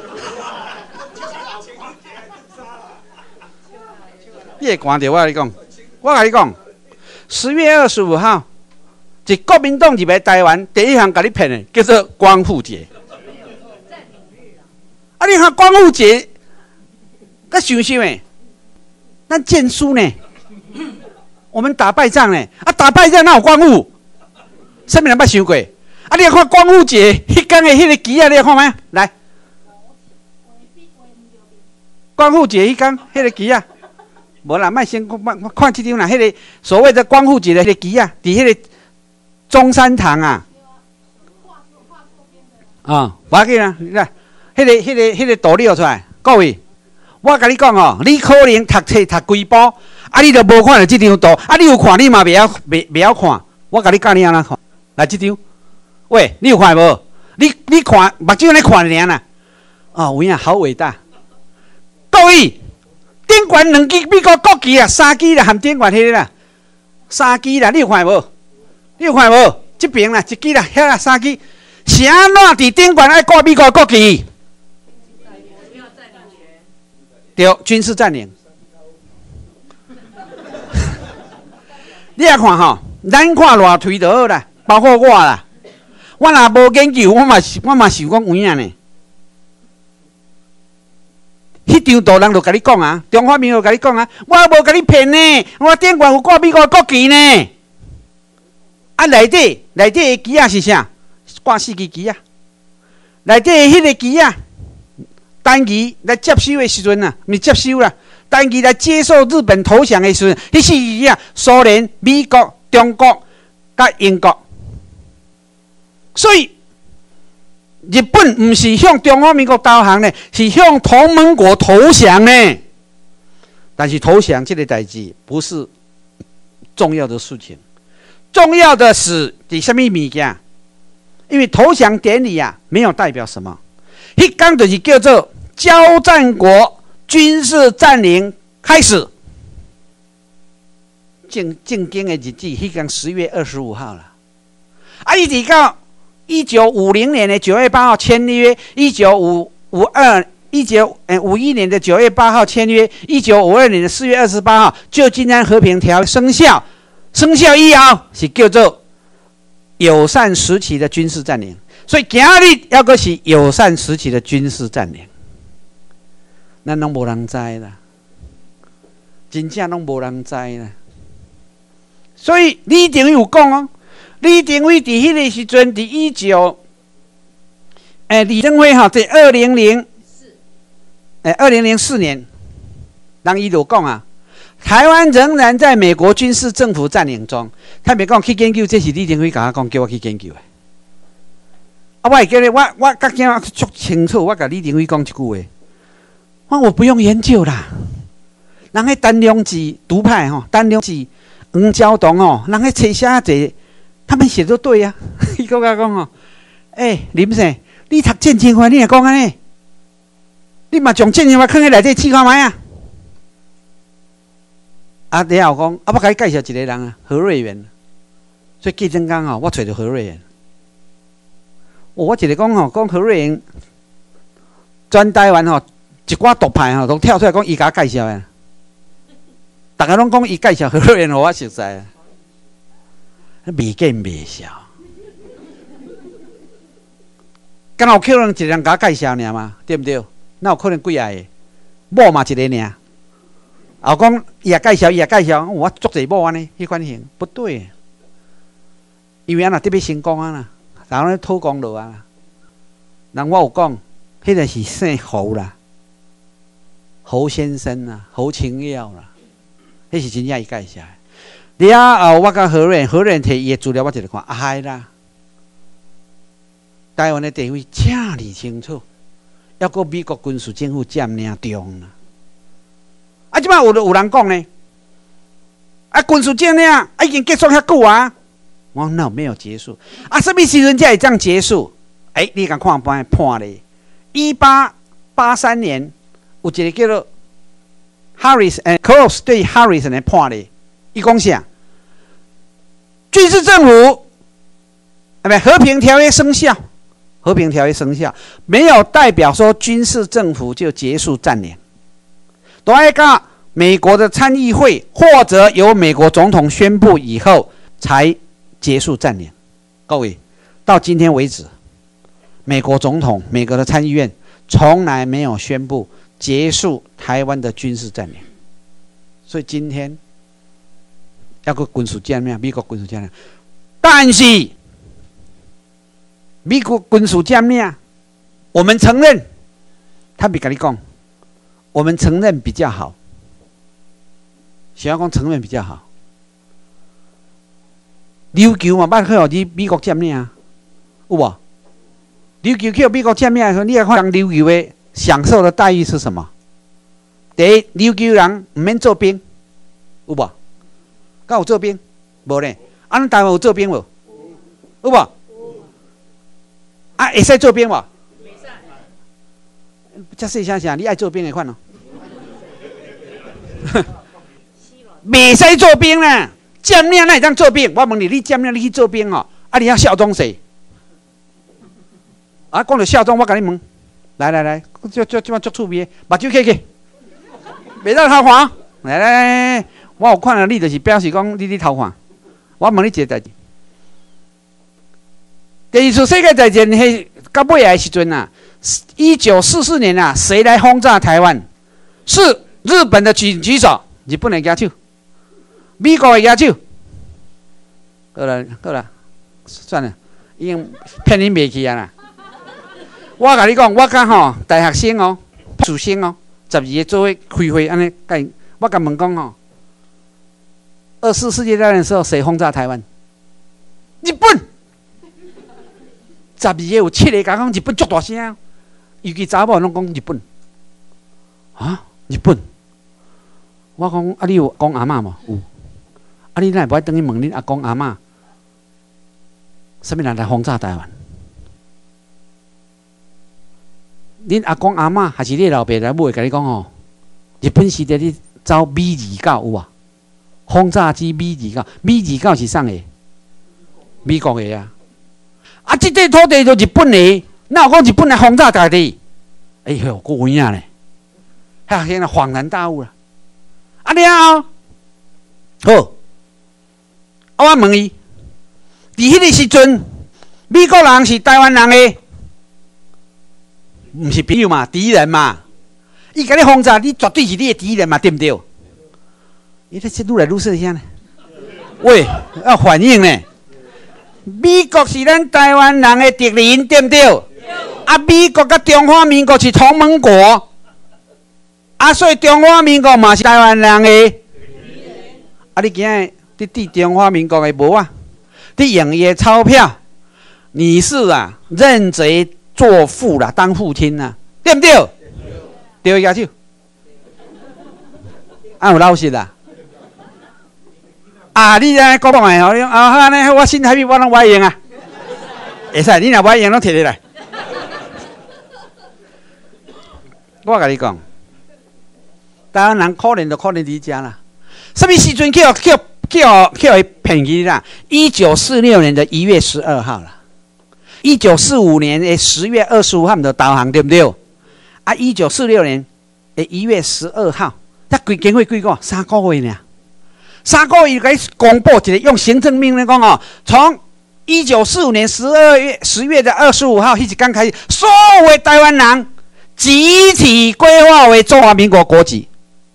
你会看到我跟你讲，我跟你讲，十月二十五号，是国民党入来台湾第一项甲你骗的，叫做光复节。啊，你看光复节，我想想诶。咱剑书呢？我们打败仗呢？啊，打败仗哪有光复？什么人捌想过？啊，你看光复节迄天的迄个旗啊，你看没？来，光复节迄天迄个旗啊，无啦，卖先看看这张啦，迄个所谓的光复节的迄个旗啊，伫迄个中山堂啊。啊，无要紧啦，你看，迄个、迄个、迄个图列出来，各位。我甲你讲哦，你可能读册读几部，啊，你都无看到这张图，啊，你有看你嘛袂晓袂袂晓看。我甲你教你安怎看，来这张，喂，你有看无？你你看目睭咧看尔啦。哦，有影好伟大。各位，顶悬两支美国国旗啊，三支啦，含顶悬迄个啦，三支啦，你有看无？你有看无？这边啦，一支啦，遐啦，三支，是安怎伫顶悬爱挂美国国旗？对，军事占领。你来看吼，咱看偌推就好啦，包括我啦。我若无研究，我嘛是我嘛想讲有影呢。迄张图人就甲你讲啊，中华民国甲你讲啊，我无甲你骗呢，我顶悬有挂美国国旗呢。啊，内底内底的旗啊是啥？挂四支旗啊。内底的迄个旗啊。单旗来接收的时阵啊，咪接收啦。单旗来接受日本投降的时阵，迄四支啊，苏联、美国、中国、甲英国。所以日本唔是向中华民国投降呢，是向同盟国投降呢。但是投降这个代志不是重要的事情，重要的是伫什么物件？因为投降典礼啊，没有代表什么。迄天就是叫做交战国军事占领开始，正正经的日子，迄天十月二十五号了。啊，一直到一九五零年的九月八号签约，一九五五二一九呃五一年的九月八号签约，一九五二年的四月二十八号旧金山和平条约生效，生效以后是叫做友善时期的军事占领。所以今日要个是友善时期的军事占领，咱拢无人知啦，真正拢无人知啦。所以李登辉有讲哦，李登辉伫迄个时阵，伫一九，诶，李登辉哈，在二零零，诶，二零零四年，人伊就讲啊，台湾仍然在美国军事政府占领中。他别讲去研究，这是李登辉甲我讲，叫我去研究的。啊，我会记咧，我我甲囝足清楚，我甲李登辉讲一句话，我我不用研究啦。人迄单良志独派吼，单良志、黄昭同哦，人迄册写者，他们写都对呀、啊。伊讲甲讲吼，诶、欸，林生，你读建清会，你也讲安尼， 你嘛将证件嘛放喺内底试看卖啊！啊，然后讲，啊，我甲你介绍一个人啊，何瑞元。所以记真讲哦，我找到何瑞元。哦，我一个讲吼，讲何瑞元，全台湾吼一寡独派吼，都跳出来讲伊甲我介绍的。大家拢讲伊介绍何瑞元，互我熟悉啊。未见未晓，敢有可能一个人甲我介绍尔嘛？对不对？哪有可能几个？某嘛一个尔。后讲伊也介绍，伊也介绍，我足侪某安尼，迄款型不对。因为安那特别成功啊啦，然后咧偷功劳啊。人我有讲，迄个是姓侯啦，侯先生啦，侯清耀啦，迄是真正伊介绍的。了后我甲何润，何润摕伊的资料，我一直看，啊嗨啦，台湾的地位正理清楚，抑个美国军事政府占领中啦。啊，即摆有有人讲呢，啊军事占领啊已经结束遐久啊。我那没有结束啊！什么时阵才会这样结束？哎、欸，你敢看判判咧？一八八三年有一个叫做 Harris and Close 对 Harris 来判咧，伊讲啥？军事政府啊，不，和平条约生效，和平条约生效，没有代表说军事政府就结束占领，都要到美国的参议会或者由美国总统宣布以后才结束占领。各位，到今天为止，美国总统、美国的参议院从来没有宣布结束台湾的军事占领。所以今天要个军事占领，美国军事占领，但是美国军事占领，我们承认，他比跟你讲，我们承认比较好。想要讲承认比较好。琉球嘛，捌去互你美国占领啊，有无？琉球去美国占领的时候，你要看琉球的享受的待遇是什么？第一，琉球人唔免做兵，有无？敢有做兵？无咧。啊，咱台湾有做兵无？有无？啊，会使做兵无？袂使。遮细声声，你爱做兵的款哦。袂使做兵啦。占领那会当做兵？我问你，你占领你去做兵哦？啊，你要效忠谁？啊，讲到效忠，我甲你问，来来来，就就就足趣味的，目睭起起，袂当偷看。来来来，我有看到你，就是表示讲你咧偷看。我问你一个代志：第二次世界大战迄到尾的时阵啊，一九四四年啊，谁来轰炸台湾？是日本的举举手，日本的举手。美国的举手，好了好了，算了，已经骗你袂去啊啦！我甲你讲，我甲吼大学生哦，学生哦，十二个做伙开会安尼，甲我甲问讲吼，二次世界大战的时候谁轰炸台湾？日本。十二个有七个甲讲日本足大声，尤其查某拢讲日本。啊，日本！我讲啊，你有讲阿嬷无？有。啊！你哪会等去问恁阿公阿嬷，什么人来轰炸台湾？恁阿公阿嬷还是你老爸来母会甲你讲哦？日本时代咧走米二九有啊？轰炸机米二九，米二九是啥个？美国的啊！啊，这块土地就日本的，哪有讲日本来轰炸台地？哎呦，够有影咧！遐现在恍然大悟啦！啊了，好。啊，我问伊，伫迄个时阵，美国人是台湾人的，毋是朋友嘛，敌人嘛。伊甲你轰炸，你绝对是你的敌人嘛，对不对？伊这愈来愈说啥呢？喂，要反应呢。美国是咱台湾人的敌人，对不对？啊，美国甲中华民国是同盟国，啊，所以中华民国嘛是台湾人的。啊，你今日。你对中华民国的无啊？你用伊的钞票，你是啊认贼作父啦，当父亲啦，对不对？对下手，啊有老实啦。啊，你安尼讲讲的吼，啊，安尼我新台币我拢不用啊，会使，你若不用，拢摕起来。 我甲你讲，台湾人可怜就可怜伫遮啦。什么时阵叫叫叫叫伊骗去啦？一九四六年的一月十二号啦，一九四五年的十月二十五号就投降，对不对？啊，一九四六年的一月十二号，才几经过几个三个月呢？三个月给公布一个用行政命令讲哦，从一九四五年十二月十月的二十五号迄一天开始，所有的台湾人集体规划为中华民国国籍。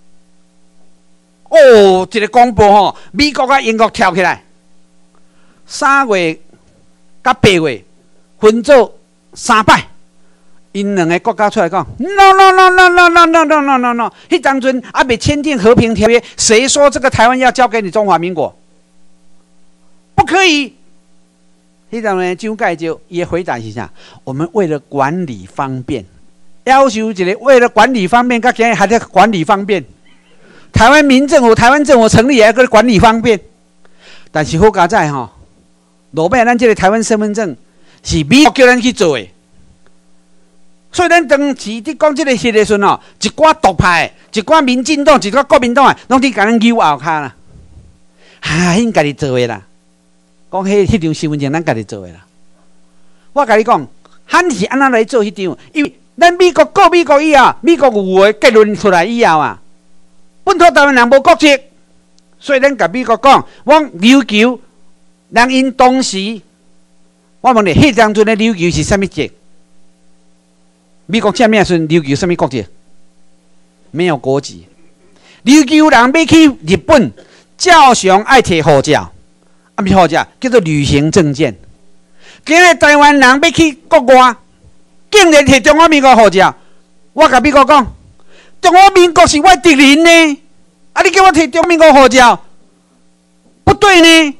哦，这个公布吼，美国甲英国跳起来，三月甲八月分做三摆，因两个国家出来讲 ，no no no no no no no no no no no， 迄当阵还没签订和平条约，谁说这个台湾要交给你中华民国？不可以。迄当呢，蒋介石也回答一下，我们为了管理方便，要求一个为了管理方便，甲今日还在管理方便。台湾民政府、台湾政府成立也要个管理方便，但是好佳在吼，落尾咱这个台湾身份证是美国叫咱去做的，所以咱当时伫讲这个时的时阵哦，一寡独派、一寡民进党、一寡国民党啊，拢伫甲咱揪后骹啦，哈，因家己做的啦，讲迄迄张身份证咱家己做的啦。我甲你讲，咱是安怎来做迄张？因为咱美国告美国以后，美国有诶结论出来以后啊。本土台湾人无国籍，所以咱甲美国讲，我琉球人因当时，我问你，迄当阵的琉球是啥物籍？美国占领时，琉球什么国籍？没有国籍。琉球人要去日本，照常爱摕护照，啊，不是护照，叫做旅行证件。今日台湾人要去国外，竟然摕中华民国护照，我甲美国讲。中华民国是我敌人呢，啊！你叫我摕中华民国护照，不对呢。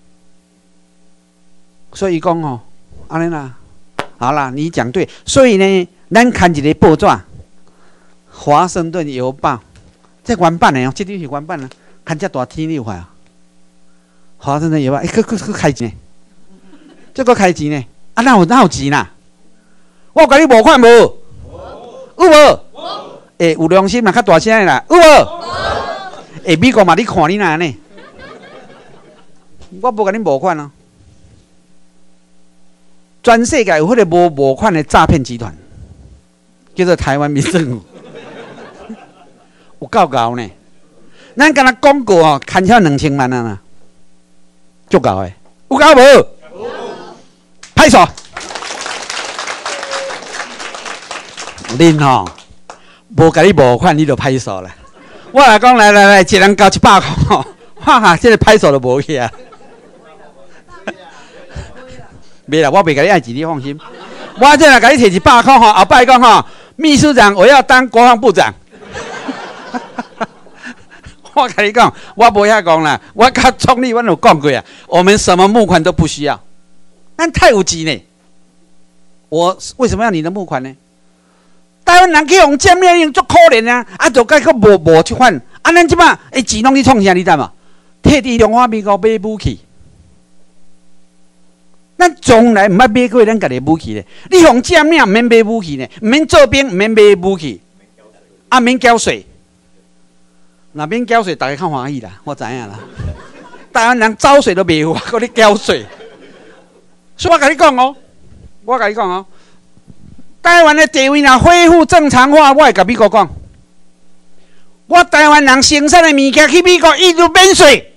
所以讲哦，安尼啦，好啦，你讲对。所以呢，咱看一个报纸，《华盛顿邮报》，这原版的哦，这里是原版啊，看这大天你有看啊，《华盛顿邮报》哎，佮佮佮开钱，这个开钱呢？啊，哪有哪有钱啦？我甲你无款无？有无？诶、欸，有良心嘛，较大声啦，有无？诶、欸，美国嘛，你看你哪呢？我无甲你募款啊！全世界有迄个无募款的诈骗集团，叫做台湾民政府，有够高呢。咱敢若广告哦，牵超两千万啊啦，足够诶，有够无？拍手！恁吼。无甲你募款，你就歹手啦。我来讲，来来来，一人交一百块吼，哈哈，这个歹手就无去啊。袂啦，我袂甲你爱钱，你放心。我这来甲你摕一百块吼，后摆讲吼，秘书长我要当国防部长。我甲你讲，我无遐讲啦，我甲总理我有讲过啊，我们什么募款都不需要，咱太有钱呢。我为什么要你的募款呢？台湾人去用占领用足可怜啊！啊，就该个无无出款，啊，咱即摆诶钱拢去创啥？你知嘛？摕伫中华民国买武器，咱从来毋捌买过咱家己武器咧。你用占领毋免买武器呢，毋免做兵，毋免买武器，啊，免缴税。若免缴税，大家较欢喜啦，我知影啦。台湾人招税都袂有，搁咧缴税。所以我甲你讲哦，我甲你讲哦。台湾的地位若恢复正常化，我会甲美国讲，我台湾人生产的物件去美国，伊就免税。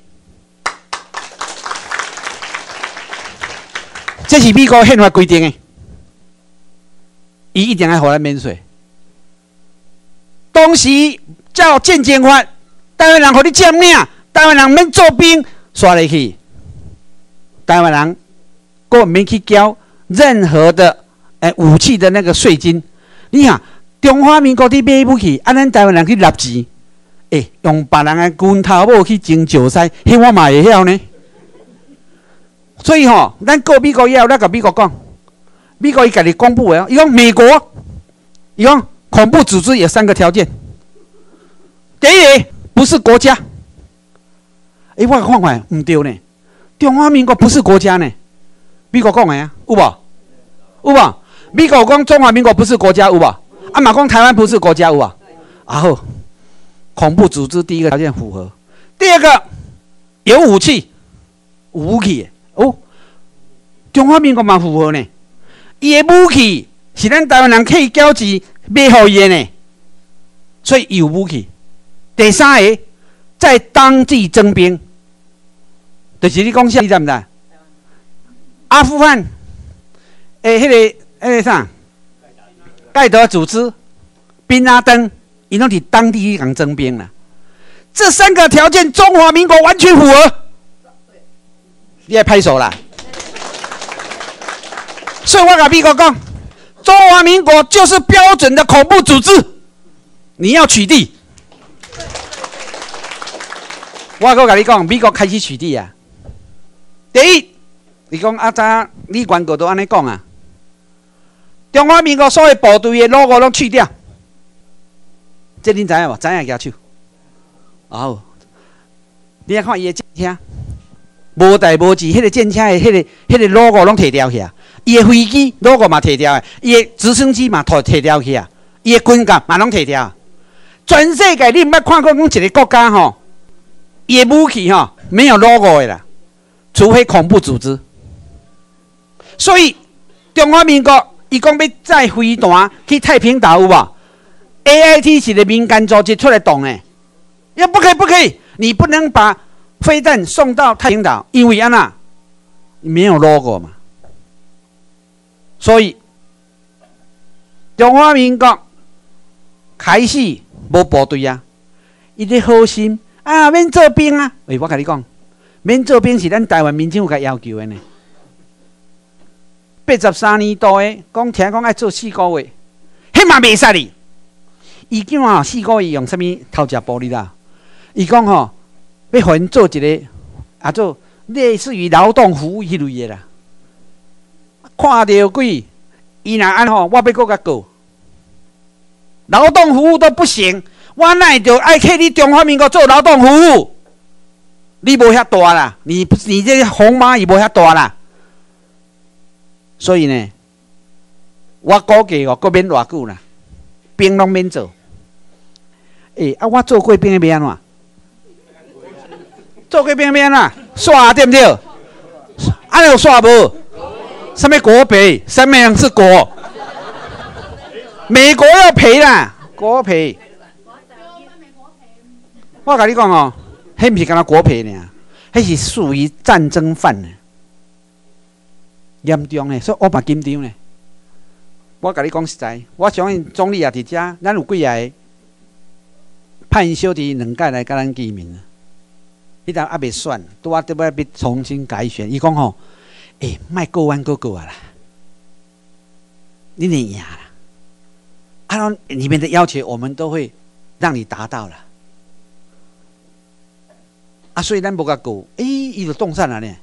这是美国宪法规定的，伊一定要互咱免税。当时照建军法，台湾人互你占领，台湾人免做兵，刷入去，台湾人佫免去交任何的。诶，武器的那个税金，你看中华民国伫买武器，啊，咱台湾人去纳钱，诶，用别人的拳头母去争石狮，迄我嘛会晓呢。所以吼，咱告美国以后，咱甲美国讲，美国伊家己公布的，伊讲美国，伊讲恐怖组织有三个条件，第一不是国家，诶，我看看唔对呢，中华民国不是国家呢，美国讲的啊，有无？有无？美国讲中华民国不是国家，有无？ 啊嘛讲台湾不是国家有啊？然后恐怖组织第一个条件符合，第二个有武器，有武器哦，中华民国嘛符合呢。伊的武器是咱台湾人可以交钱买互伊的呢，所以有武器。第三个，在当地征兵，就是你讲啥，你知唔知？阿富汗，诶，迄、那个、迄、那个啥，盖德组织、宾拉登，伊拢伫当地去讲征兵啦。这三个条件，中华民国完全符合，你来拍手啦。所以我甲美国讲，中华民国就是标准的恐怖组织，你要取缔。我搁甲你讲，美国开始取缔啊。第一，你讲啊，早李元国都安尼讲啊，中华民国所有部队的 logo 拢去掉，这恁知影无？知影举手。哦，你来看伊的战车，无代无志，迄、那个战车的迄、那个迄、那个 logo 拢摕掉去啊。伊的飞机 logo 嘛摕掉的，伊的直升机嘛摕摕掉去啊，伊的军舰嘛拢摕掉。全世界你毋捌看过讲一个国家吼？伊的武器哈没有 logo 的啦，除非恐怖组织。所以中华民国伊讲要载飞弹去太平岛有无 ？A I T 是个民间组织出来动的，也不可以，不可以，你不能把飞弹送到太平岛，因为安那没有 logo 嘛。所以中华民国开始无部队啊，伊咧好心。啊，免做兵啊！喂，我甲你讲，免做兵是咱台湾民政府甲要求的呢。八十三年度的，讲听讲爱做四个月，迄嘛袂使哩。伊讲吼，四个月用啥物偷食玻璃啦？伊讲吼，要互因做一个啊，做类似于劳动服务迄类的啦。看到鬼，伊若安吼，我要搁甲告。劳动服务都不行。我哪会就爱去你中华民国做劳动服务？你无遐大啦，你你这红蚂蚁无遐大啦。所以呢，我估计哦，搁免偌久啦，兵拢免做。诶、欸，啊，我做过兵的要安怎？做过兵要安怎？煞对不对？安尼有煞无？什么国赔？什么样是国？美国要赔啦，国赔。我甲你讲哦，迄毋是干那国赔呢，迄是属于战争犯呢，严重呢，所以我嘛紧张呢。我甲你讲实在，我相信总理也伫遮，咱有几个派因小弟两届来甲咱见面啊。迄阵还未选，拄啊，得要要重新改选。伊讲吼，诶、欸，莫过弯过过啊啦，你能赢啦。按照里面的要求，我们都会让你达到了。啊，所以咱无甲过，诶、欸，伊就动算了呢。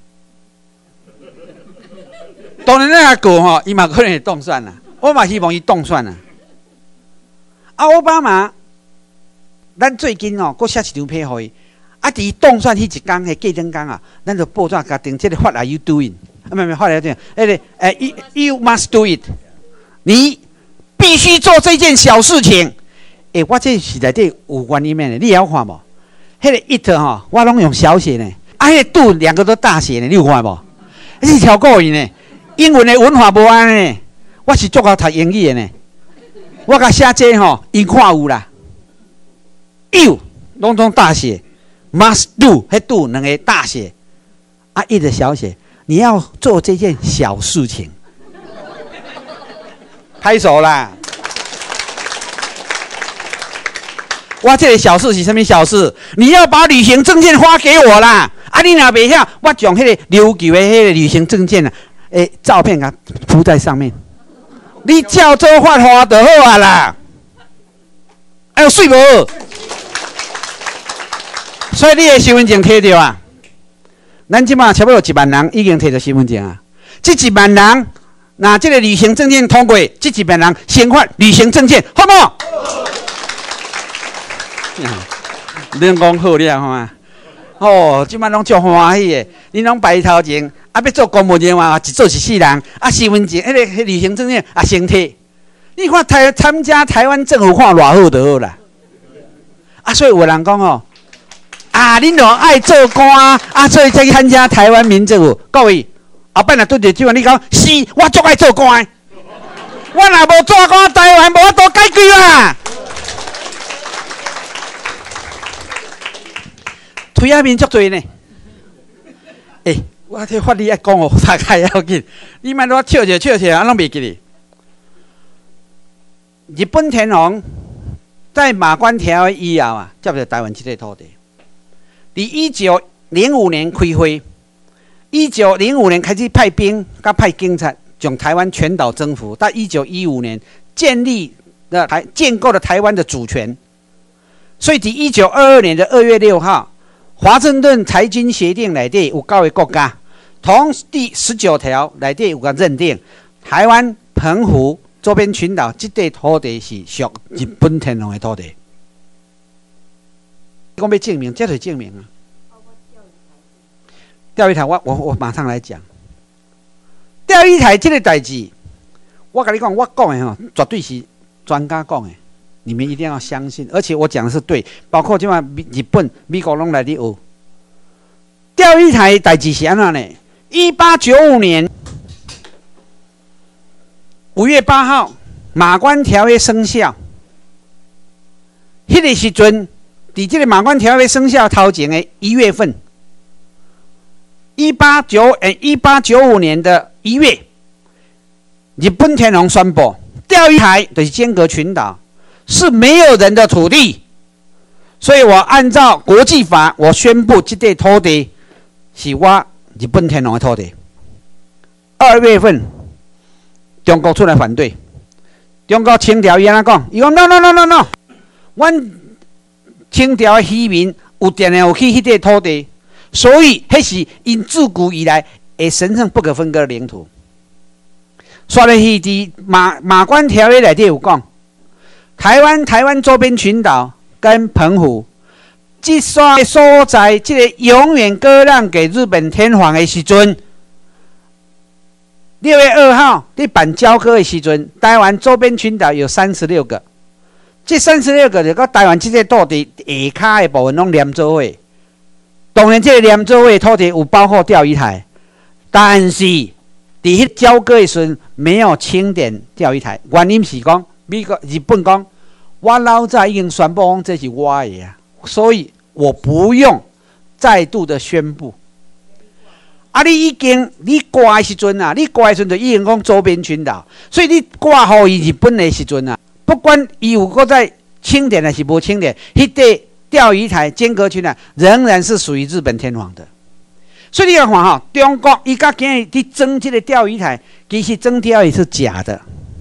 当然咱甲过吼，伊嘛可能会动算啦。我嘛希望伊动算啦。啊，奥巴马，咱最近哦，搁写一张批互伊。啊，伫动算迄一天迄过两天啊，咱就报纸甲定这个 What are you doing？ 啊，唔唔，What are you doing？ 迄个诶 ，you you must do it， 你必须做这件小事情。诶、欸，我这是内底有原因的，你也有看无？迄、那个 it 吼，我拢用小写呢，啊，迄、那个 do 两个都大写呢，你有看无？这超过瘾呢，英文的文法无安呢，我是足够读英语的呢，我甲写这吼，因看有啦 ，you 拢总大写。Must do， 还 do 两个大写，啊，一个小写。你要做这件小事情，拍手啦！我这个小事是什么小事？你要把旅行证件发给我啦！啊，你若袂晓，我将迄个琉球的迄个旅行证件啊，诶，照片啊铺在上面，你照做发花就好啊啦！哎呦，水无？所以你的身份证摕到啊？咱即马差不多一万人已经摕到身份证啊。这一万人，那这个旅行证件通过，这一万人先发旅行证件，好不好？恁讲好了吼啊！哦，即马拢足欢喜的。恁拢白头前啊，要做公务人员啊，一做是四人啊，身份证迄、那个旅行证件啊，先摕。 你看台参加台湾政府看偌好就好啦。啊，所以有人讲哦，啊，恁若爱做官啊，所以才去参加台湾民政府。各位，后摆若对着这话，你讲是，我足爱做官的。我若无做官，台湾无法度解决啊。推下面足多呢。诶、欸，我这法律爱讲哦，大概要紧。你莫我笑笑笑笑，啊，拢袂记哩。日本天皇在马关条约以后啊，接着台湾这块土地。伫一九零五年开会，一九零五年开始派兵，甲派警察将台湾全岛征服。到一九一五年建立了台建构了台湾的主权。所以伫一九二二年的二月六号。华盛顿裁军协定内底有九个国家，同第十九条内底有个认定，台湾、澎湖周边群岛这块土地是属日本天皇的土地。讲要证明，这就是证明啊！钓鱼台，我我我马上来讲。钓鱼台这个代志，我跟你讲，我讲的吼，绝对是专家讲的。你们一定要相信，而且我讲的是对，包括今晚日本、美国拢来咧学。钓鱼台代志是安怎呢？一八九五年五月八号，马关条约生效。迄个时阵，伫这个马关条约生效头前的一月份，一八九诶一八九五年的一月，日本天皇宣布，钓鱼台就是尖阁群岛。是没有人的土地，所以我按照国际法，我宣布这块土地是我日本天皇的土地。二月份，中国出来反对，中国清朝伊安怎讲？伊讲 no no no no no， 阮清朝的渔民有定定有去迄块土地，所以迄是因自古以来的神圣不可分割的领土。刷了去伫马马关条约内底有讲。台湾、台湾周边群岛跟澎湖，这些所在，这个永远割让给日本天皇的时阵，六月二号你办交割的时阵，台湾周边群岛有三十六个，这三十六个就跟台湾这个土地下骹的部分拢连做伙。当然，这个连做伙的土地有包括钓鱼台，但是伫迄交割的时阵没有清点钓鱼台，原因是讲。美国、日本讲，我老早已经宣布讲这是我的啊，所以我不用再度的宣布。啊，你已经你挂的时阵啊，你挂的时阵就已经讲周边群岛，所以你挂互伊日本的时阵啊，不管伊有搁在清点还是无清点，迄块钓鱼台、尖阁群啊，仍然是属于日本天皇的。所以你要看哈，中国伊甲今日伫争这个钓鱼台，其实争钓鱼是假的。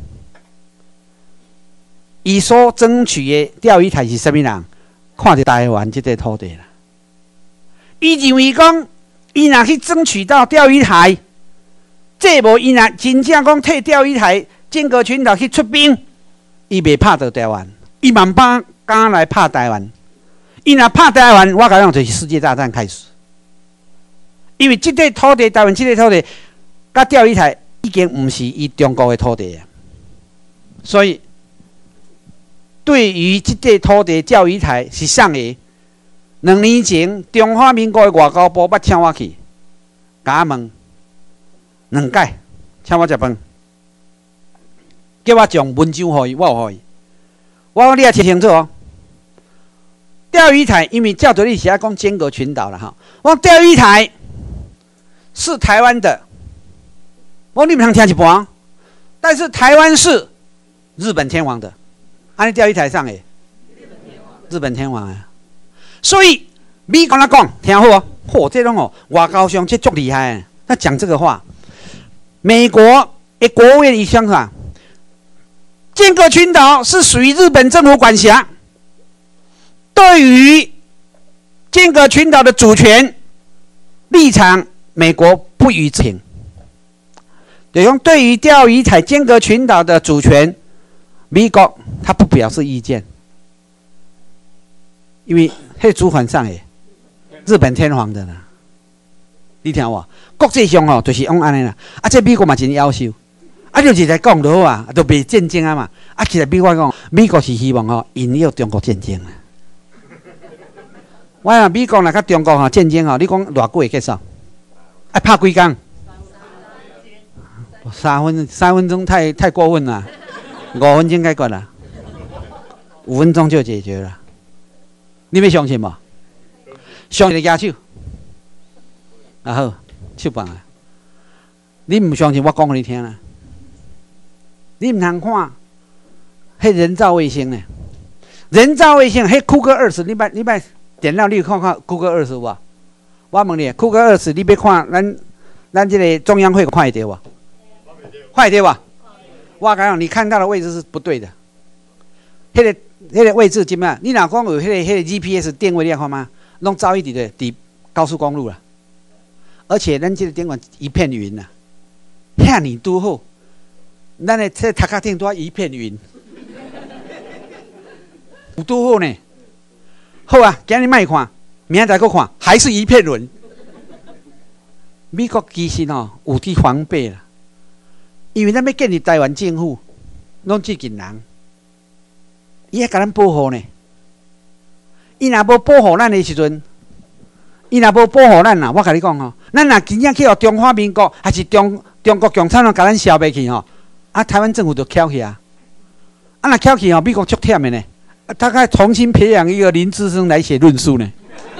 伊所争取的钓鱼台是啥物人？看着台湾这块土地啦。伊认为讲，伊若去争取到钓鱼台，这无伊若真正讲替钓鱼台、尖阁群岛去出兵，伊袂拍到台湾，伊万般敢来拍台湾。伊若拍台湾，我讲就是世界大战开始。因为这块土地，台湾这块土地，甲钓鱼台已经唔是伊中国的土地啊，所以。对于这块土地钓鱼台是谁的？两年前，中华民国的外交部捌请我去，甲我问两届，请我食饭，叫我将文章互伊，我有互伊。我讲你也听清楚哦。钓鱼台，因为照着历史来讲，尖阁群岛了哈。我讲钓鱼台是台湾的，我你们通听一半，但是台湾是日本天皇的。安尼钓鱼台上诶，日本天皇啊，所以美国人讲听好哦，嚯，这种哦外交上这足厉害。他讲这个话，美国的国务院一想法，尖阁群岛是属于日本政府管辖，对于尖阁群岛的主权立场，美国不予置评。对用对于钓鱼台尖阁群岛的主权。美国他不表示意见，因为迄主权上诶，日本天皇的啦。你听我，国际上吼就是用安尼啦。啊，这美国嘛真夭寿， 啊，就直接讲就好啊，就袂战争啊嘛。啊，其实美国讲，美国是希望吼引诱中国战争啊。我讲美国若甲中国吼战争吼，你讲偌久会结束？啊，拍几工？三分三分钟太太过分了，五分钟解决了，五分钟就解决了。你要相信无？相信就举手。啊好，手放啊。你唔相信，我讲给你听啦。你唔通看，迄人造卫星呢？人造卫星，迄酷哥二十，你摆你摆点亮，你看看酷哥二十无？我问你，酷哥二十，你要看咱咱这个中央会看会到无？看会到无？我讲你看到的位置是不对的。迄、那个迄、那个位置怎么样？你若讲有迄、那个迄、那个 G P S 定位，你看吗？拢走一直的伫高速公路了，而且咱这个顶管一片云呐、啊，遐尼拄好，咱的这塔克顶都一片云，有拄好呢。好啊，今日卖看，明仔再搁看，还是一片云。美国其实哦有去防备啦，因为咱要建立台湾政府，拢这群人，伊要甲咱保护呢。伊若无保护咱的时阵，伊若无保护咱啦，我甲你讲吼，咱若真正去互中华民国还是中中国共产党甲咱消灭去吼，啊，台湾政府就翘起啊，啊，若翘起吼，美国足忝的呢，啊，大概重新培养一个林志升来写论述呢。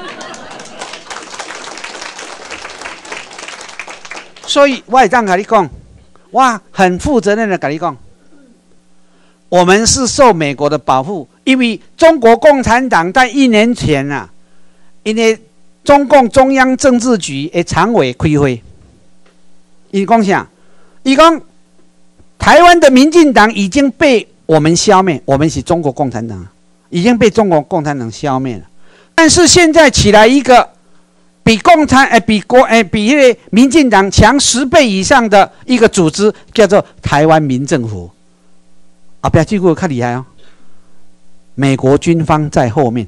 所以我会这样甲你讲，我很负责任的甲你讲，我们是受美国的保护。因为中国共产党在一年前啊，因为中共中央政治局的常委开会，伊讲啥？伊讲台湾的民进党已经被我们消灭，我们是中国共产党，已经被中国共产党消灭了。但是现在起来一个比共产诶、比国诶、比那个民进党强十倍以上的一个组织，叫做台湾民政府。后壁这句较厉害哦。美国军方在后面，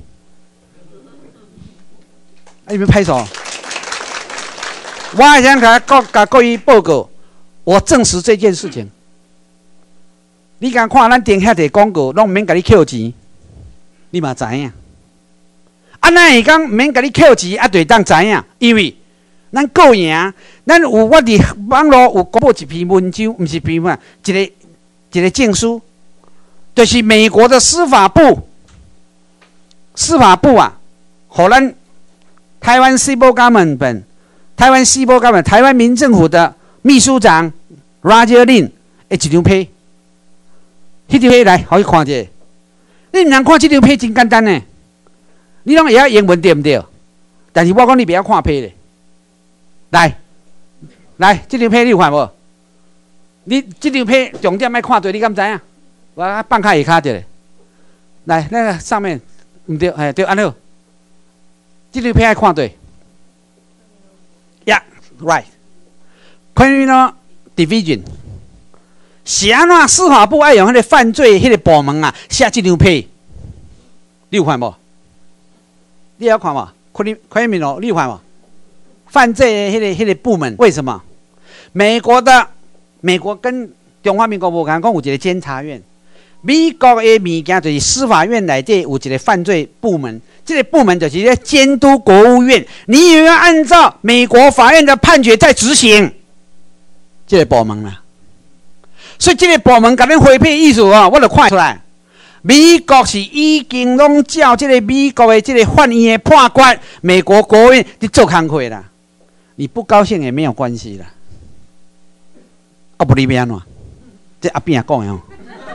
啊，你们拍手。我还想给各给各位报告，我证实这件事情。你敢看咱顶遐个广告，拢唔免给你扣钱，你嘛知影。啊，咱会讲唔免给你扣钱，啊，对当知影，因为咱够赢，咱有我伫网络有公布一篇文章，唔是篇文，一个一个证书。就是美国的司法部，司法部啊，荷兰台湾 Civil Government 台湾 Civil Government 台湾民政府的秘书长 Roger Lin 的一张批，迄张批来，互你看者。你唔通看这张批真简单呢，你拢会晓英文对唔对？但是我讲你不要看批咧，来，来，这张批你有看无？你这张批重点要看对，你敢知影？我放开下骹着咧，来那个上面唔对，哎对，安尼，这张片爱看对 ，Yeah, right. Criminal Division 是安怎司法部爱用迄个犯罪迄个部门啊写这张片，你有看无？你有看无 ？Criminal 你有看无？犯罪的迄个迄个部门为什么？美国的美国跟中华民国无共，讲有一个监察院。美国的物件就是司法院内底有一个犯罪部门，这个部门就是咧监督国务院，你也要按照美国法院的判决在执行。这个部门啦，所以这个部门甲恁回避意思哦，我就看出来，美国是已经拢照这个美国的这个法院的判决，美国国务院伫做工课啦。你不高兴也没有关系啦，啊不然要安怎？这阿扁讲的哦。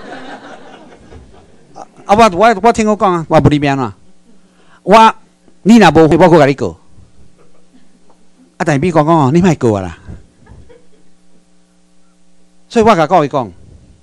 啊，我我我听我讲啊，我不里边啊，我你若无，我搁甲你告。啊，但是美国讲哦，你莫告我啦。所以我甲各位讲，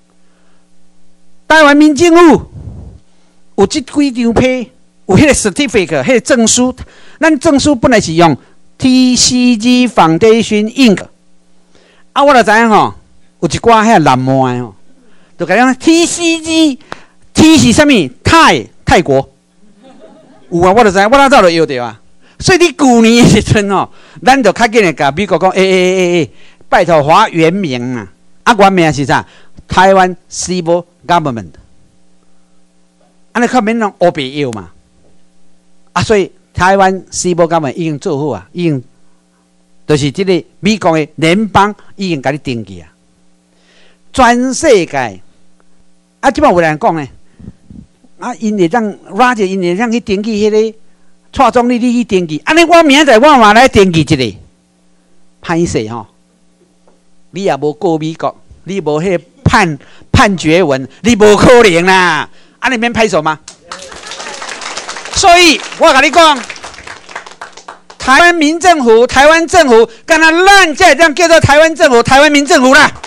台湾民政府有这几张批，有迄个 certificate， 迄个证书，咱证书本来是用 T C G Foundation Incorporated。啊，我就知影吼，有一寡遐蓝毛的吼，就甲讲 T C G。T 是啥物？泰泰国有啊，我就知，我哪早就摇着啊。所以你旧年的时阵哦，咱就较紧的甲美国讲，诶诶诶诶，拜托还原名啊！ 啊，原名是啥？台湾 Civil Government。安尼较免人乌白要嘛。啊，所以台湾 Civil Government 已经做好啊，已经就是即个美国的联邦已经甲你登记啊。全世界啊，即摆有人讲呢，啊，因会当拉着因会当去登记迄个蔡总理，你去登记，安尼我明仔载我嘛来登记一个，歹势吼。你也无告美国，你无迄判判决文，你无可能啦，安尼免拍手吗？所以我甲你讲，台湾民政府、台湾政府，敢若咱才这样叫做台湾政府、台湾民政府啦。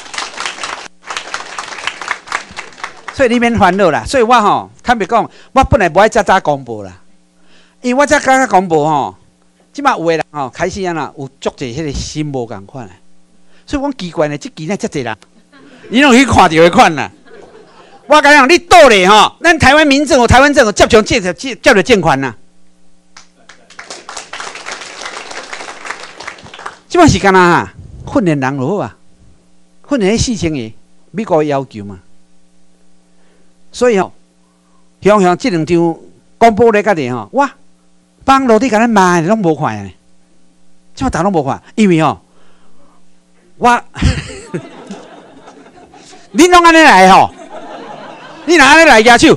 所以你免烦恼啦。所以我吼，坦白讲，我本来无爱遮早公布啦，因为我遮早早公布吼，即马有诶人吼开始安那有足侪迄个心无共款诶。所以我奇怪呢，即期呢遮侪人，你拢去看到迄款啦。我甲你讲，你倒咧吼，咱台湾民政府、台湾政府接上借着借接着借款啦。即摆是干哪训练人就好啊，训练迄四千个美国要求嘛。所以吼，向向即两张公布咧家己吼，哇，放落地甲咱骂拢无看呢，即摆大拢无看，因为吼，我恁拢安尼来吼，你若安尼来举手，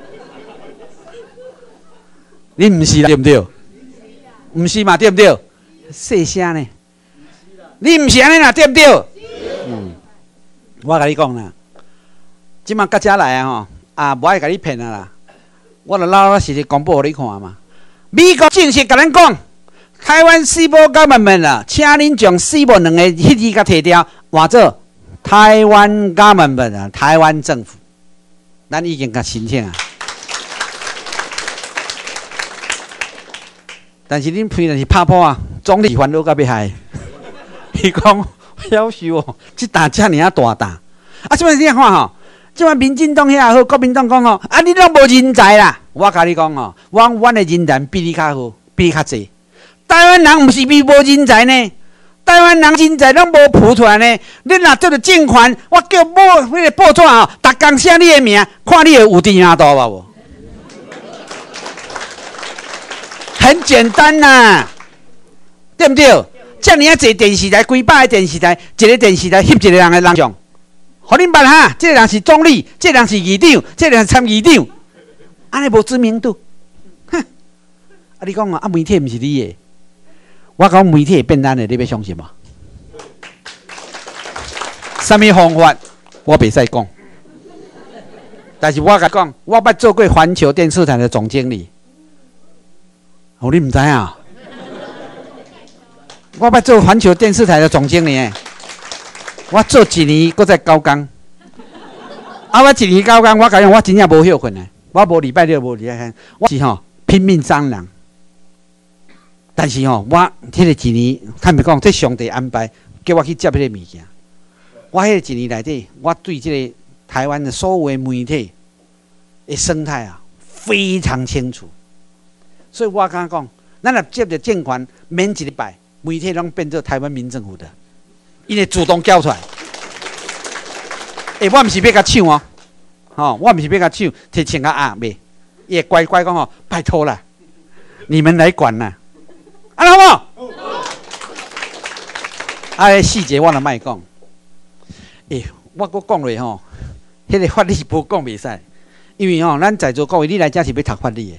你毋是啦，对毋对？毋是嘛，对毋对？细声呢，你毋是安尼啦，对毋对？嗯，我甲你讲啦，即摆到遮来啊吼。啊，无爱甲你骗啊啦！我著老老实实公布互你看嘛。美国正式甲咱讲，台湾 Civil Government 啊，请恁将 Civil 两个迄字甲摕掉，换做台湾 Government 啊，台湾政府。咱已经甲申请啊。但是恁批的是拍破啊，总理烦恼到要害。伊讲，夭寿哦，即担遮尔啊大担。啊，即摆你看吼。即摆民进党遐也好，国民党讲吼，啊，你拢无人才啦！我甲你讲吼，我阮的人才比你较好，比你较济。台湾人毋是比无人才呢，台湾人人才拢无谱出来呢。你若做着政权，我叫报迄个报纸吼，逐工写你的名，看你会有知名度吧无？很简单呐，对不对？遮尔啊侪电视台，几百个电视台，一个电视台翕一个人的人像。互恁捌哈，这个人是总理，这个人是议长，这个人是参议长，安尼无知名度。哼！啊，你讲啊，啊媒体毋是你的，我讲媒体会变咱的，你要相信无？什么方法我袂使讲，但是我甲讲，我捌做过环球电视台的总经理。哦，你毋知啊？我捌做环球电视台的总经理诶。我做一年，搁再交工。啊，我一年交工，我甲你讲，我真正无休困诶。我无礼拜六无礼拜天，我是吼拼命商人。但是吼，我迄个一年，坦白讲，这上帝安排叫我去接迄个物件。我迄个一年内底，我对这个台湾的所有的媒体的生态啊，非常清楚。所以我敢讲，咱若接着政权，免一礼拜，媒体拢变做台湾民政府的。因会主动叫出来，诶、欸，我毋是要甲抢哦，吼，我毋是要甲抢，摕钱甲压袂，伊会乖乖讲吼，拜托啦，你们来管啦，安尼好无？啊，细节我著莫讲，诶、欸，我搁讲落吼，迄、那个法律无讲袂使，因为吼，咱在座各位，你来遮是要读法律的，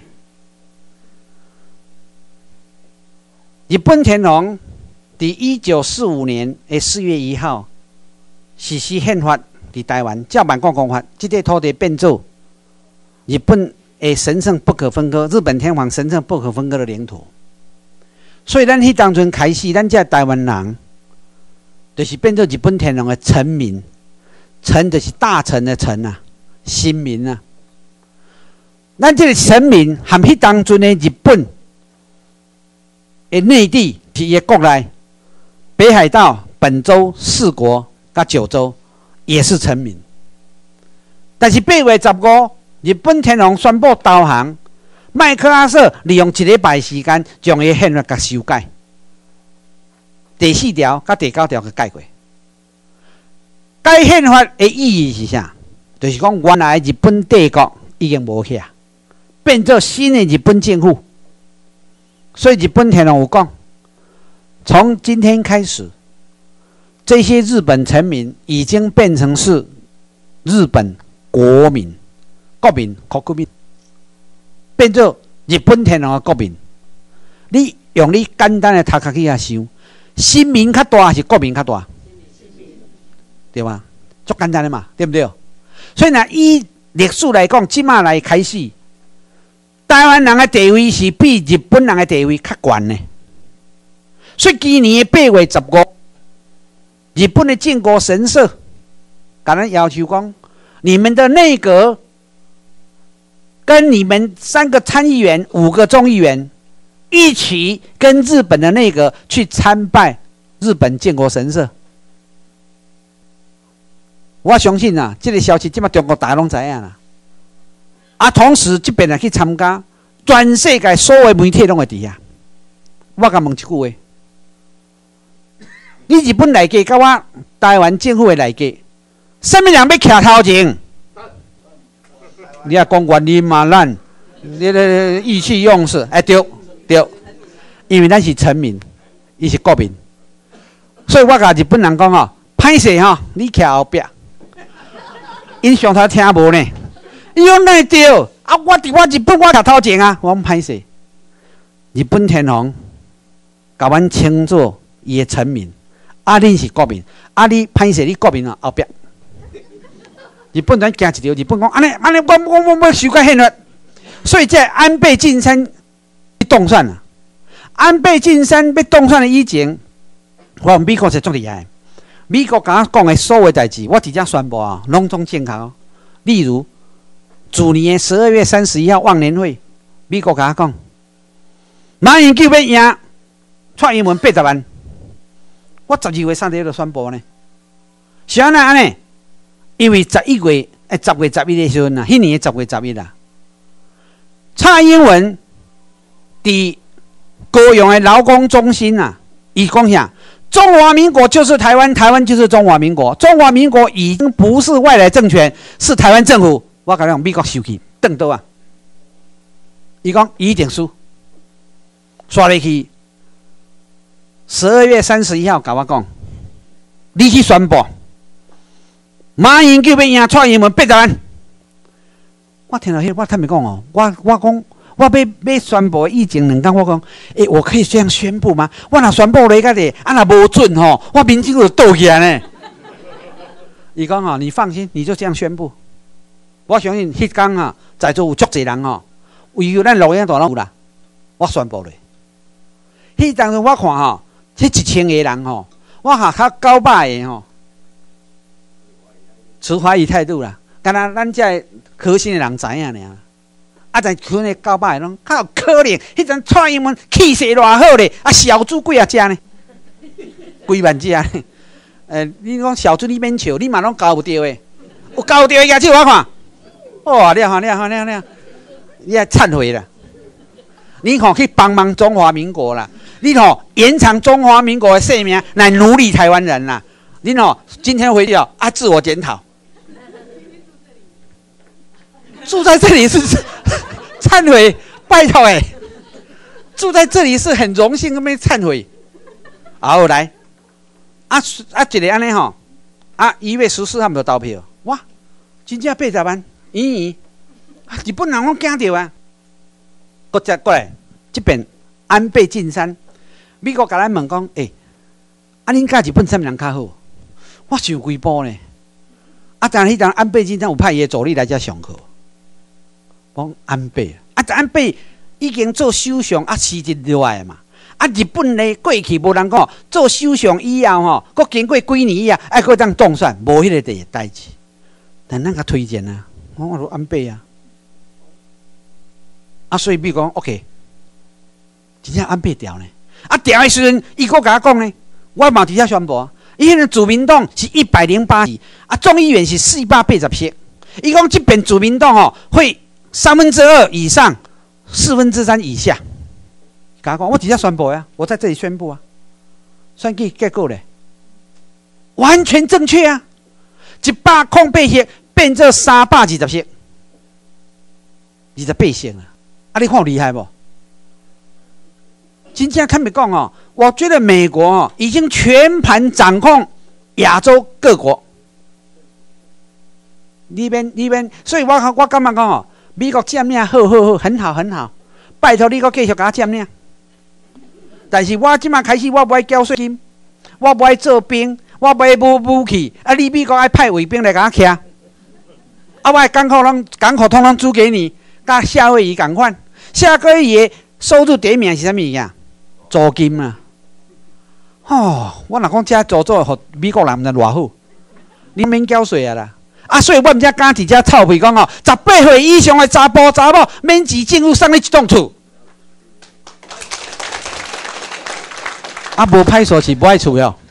日本天皇。伫一九四五年的四月一号实施宪法，伫台湾照办国公法，这块土地变做日本的神圣不可分割，日本天皇神圣不可分割的领土。所以咱迄当阵开始，咱这台湾人就是变做日本天皇的臣民，臣就是大臣的臣啊，臣民啊。咱这个臣民含迄当阵的日本的内地是伊的国内。北海道、本州四国甲九州也是臣民，但是八月十五，日本天皇宣布投降，麦克阿瑟利用一礼拜时间将伊宪法甲修改，第四条甲第九条甲改过。 改宪法的意义是啥？就是讲原来日本帝国已经无去啊，变做新的日本政府。所以日本天皇有讲，从今天开始，这些日本臣民已经变成是日本国民、国民、国民，变做日本天皇的国民。你用你简单的头壳去遐想，新民较大还是国民较大？对吧？足简单的嘛，对不对？所以呢，以历史来讲，即马来开始，台湾人的地位是比日本人的地位较悬的。所以今年的八月十五，日本的靖国神社，甲咱要求讲，你们的内阁跟你们三个参议员、五个众议员一起跟日本的内阁去参拜日本靖国神社。我相信啊，这个消息即马中国大陆拢知影啦。啊，同时这边也去参加，全世界所有媒体拢会伫遐。我甲问一句话：你日本内阁甲我台湾政府的内阁，什么人要徛头前？你也讲原因嘛，咱你个意气用事，哎对对，因为咱是臣民，伊是国民，所以我甲日本人讲吼，歹势吼，你徛后壁。因上头听无呢，伊讲哪会对？啊，我伫我日本我徛头前啊，我歹势。日本天皇甲阮称作伊的臣民，啊，恁是国民，啊，你歹势，你国民啊后壁。日本人惊一条，日本讲安尼安尼，我我我我修改宪法，所以这安倍晋三动算了。安倍晋三要动算的以前，我美国是足厉害。美国甲我讲的所有代志，我直接宣布啊，拢总正确哦。例如，去年十二月三十一号忘年会，美国甲我讲，马英九要赢，蔡英文八十万。我十二月三十一就宣布呢。是安那安尼？因为十一月诶，十月十一的时阵啊，迄年的十月十一啦，蔡英文伫高雄的劳工中心啊，伊讲啥？中华民国就是台湾，台湾就是中华民国。中华民国已经不是外来政权，是台湾政府。我甲你讲，美国生气，瞪倒啊！伊讲伊一定输，刷入去。十二月三十一号，甲我讲，你去宣布，马英九要赢蔡英文八十万。我听到迄，我坦白讲哦，我我讲。我要要宣布以前两天，我讲，诶、欸，我可以这样宣布吗？我若宣布咧，个咧，啊若无准吼，我民警就倒起来呢。伊讲哦，你放心，你就这样宣布。我相信迄天啊，在座有足侪人吼，唯有咱录影带拢有啦。我宣布咧，迄当中我看吼，迄一千个人吼，我下较九百个吼，持怀疑态度啦。敢若咱这核心的人知影尔。啊！但可能九百个拢较有可能，迄阵蔡英文气势偌好咧，啊小猪几啊只呢？几万只呢？诶、欸，你讲小猪你免笑，你嘛拢交不着诶，有交着诶举手我看。哇！了哈了哈了了，你也忏悔啦！你吼去帮忙中华民国啦，你吼延长中华民国的生命来奴隶台湾人啦！你吼今天回去哦啊自我检讨。住在这里是忏悔，拜托哎！住在这里是很荣幸，咁样忏悔。好来，啊啊，一个安尼吼，啊一月十四号就投票，哇，真正八十万，咦咦，日本人拢惊到啊！搁再过来，这边安倍晋三，美国甲咱问讲，诶、欸，啊恁甲日本啥物人较好？我想几步呢？啊，但迄阵安倍晋三有派伊的助理来遮上课。讲安倍啊，安倍已经做首相啊，辞职落来嘛。啊，日本咧过去无人讲做首相以后吼，佮经过几年以后，爱佮当当选，无迄个代代志。但咱甲推荐啊，我讲安倍啊，啊，所以比如讲 OK， 真正安倍调呢。啊，调的时阵，伊佮甲我讲呢，我嘛伫遐宣布啊，伊迄个自民党是一百零八席，啊，众议员是四百八十席。伊讲这边自民党吼会。三分之二以上，四分之三以下。甲我讲，我直接宣布呀，我在这里宣布啊。选举结果咧，完全正确啊！ 一百空八亿变做三百二十亿，二十八亿啊！啊，你看有厉害不？真正看没讲哦，我觉得美国哦已经全盘掌控亚洲各国。里面里面，所以我我感觉讲哦，美国占领好好好，很好很好，拜托你搁继续甲我占领。但是我即马开始，我不爱缴税金，我不爱做兵，我不爱买武器，啊！你美国爱派卫兵来甲我徛，啊！我港口拢港口通通租给你，甲夏威夷共款。夏威夷的收入第一名是啥物件？租金啊！哦，我若讲遮租租，互美国人毋知偌好，你免缴税啊啦！啊，所以我毋才敢伫遮臭屁讲哦，十八岁以上的查甫查某免钱政府送你一栋厝。啊，无歹数是无爱厝哦。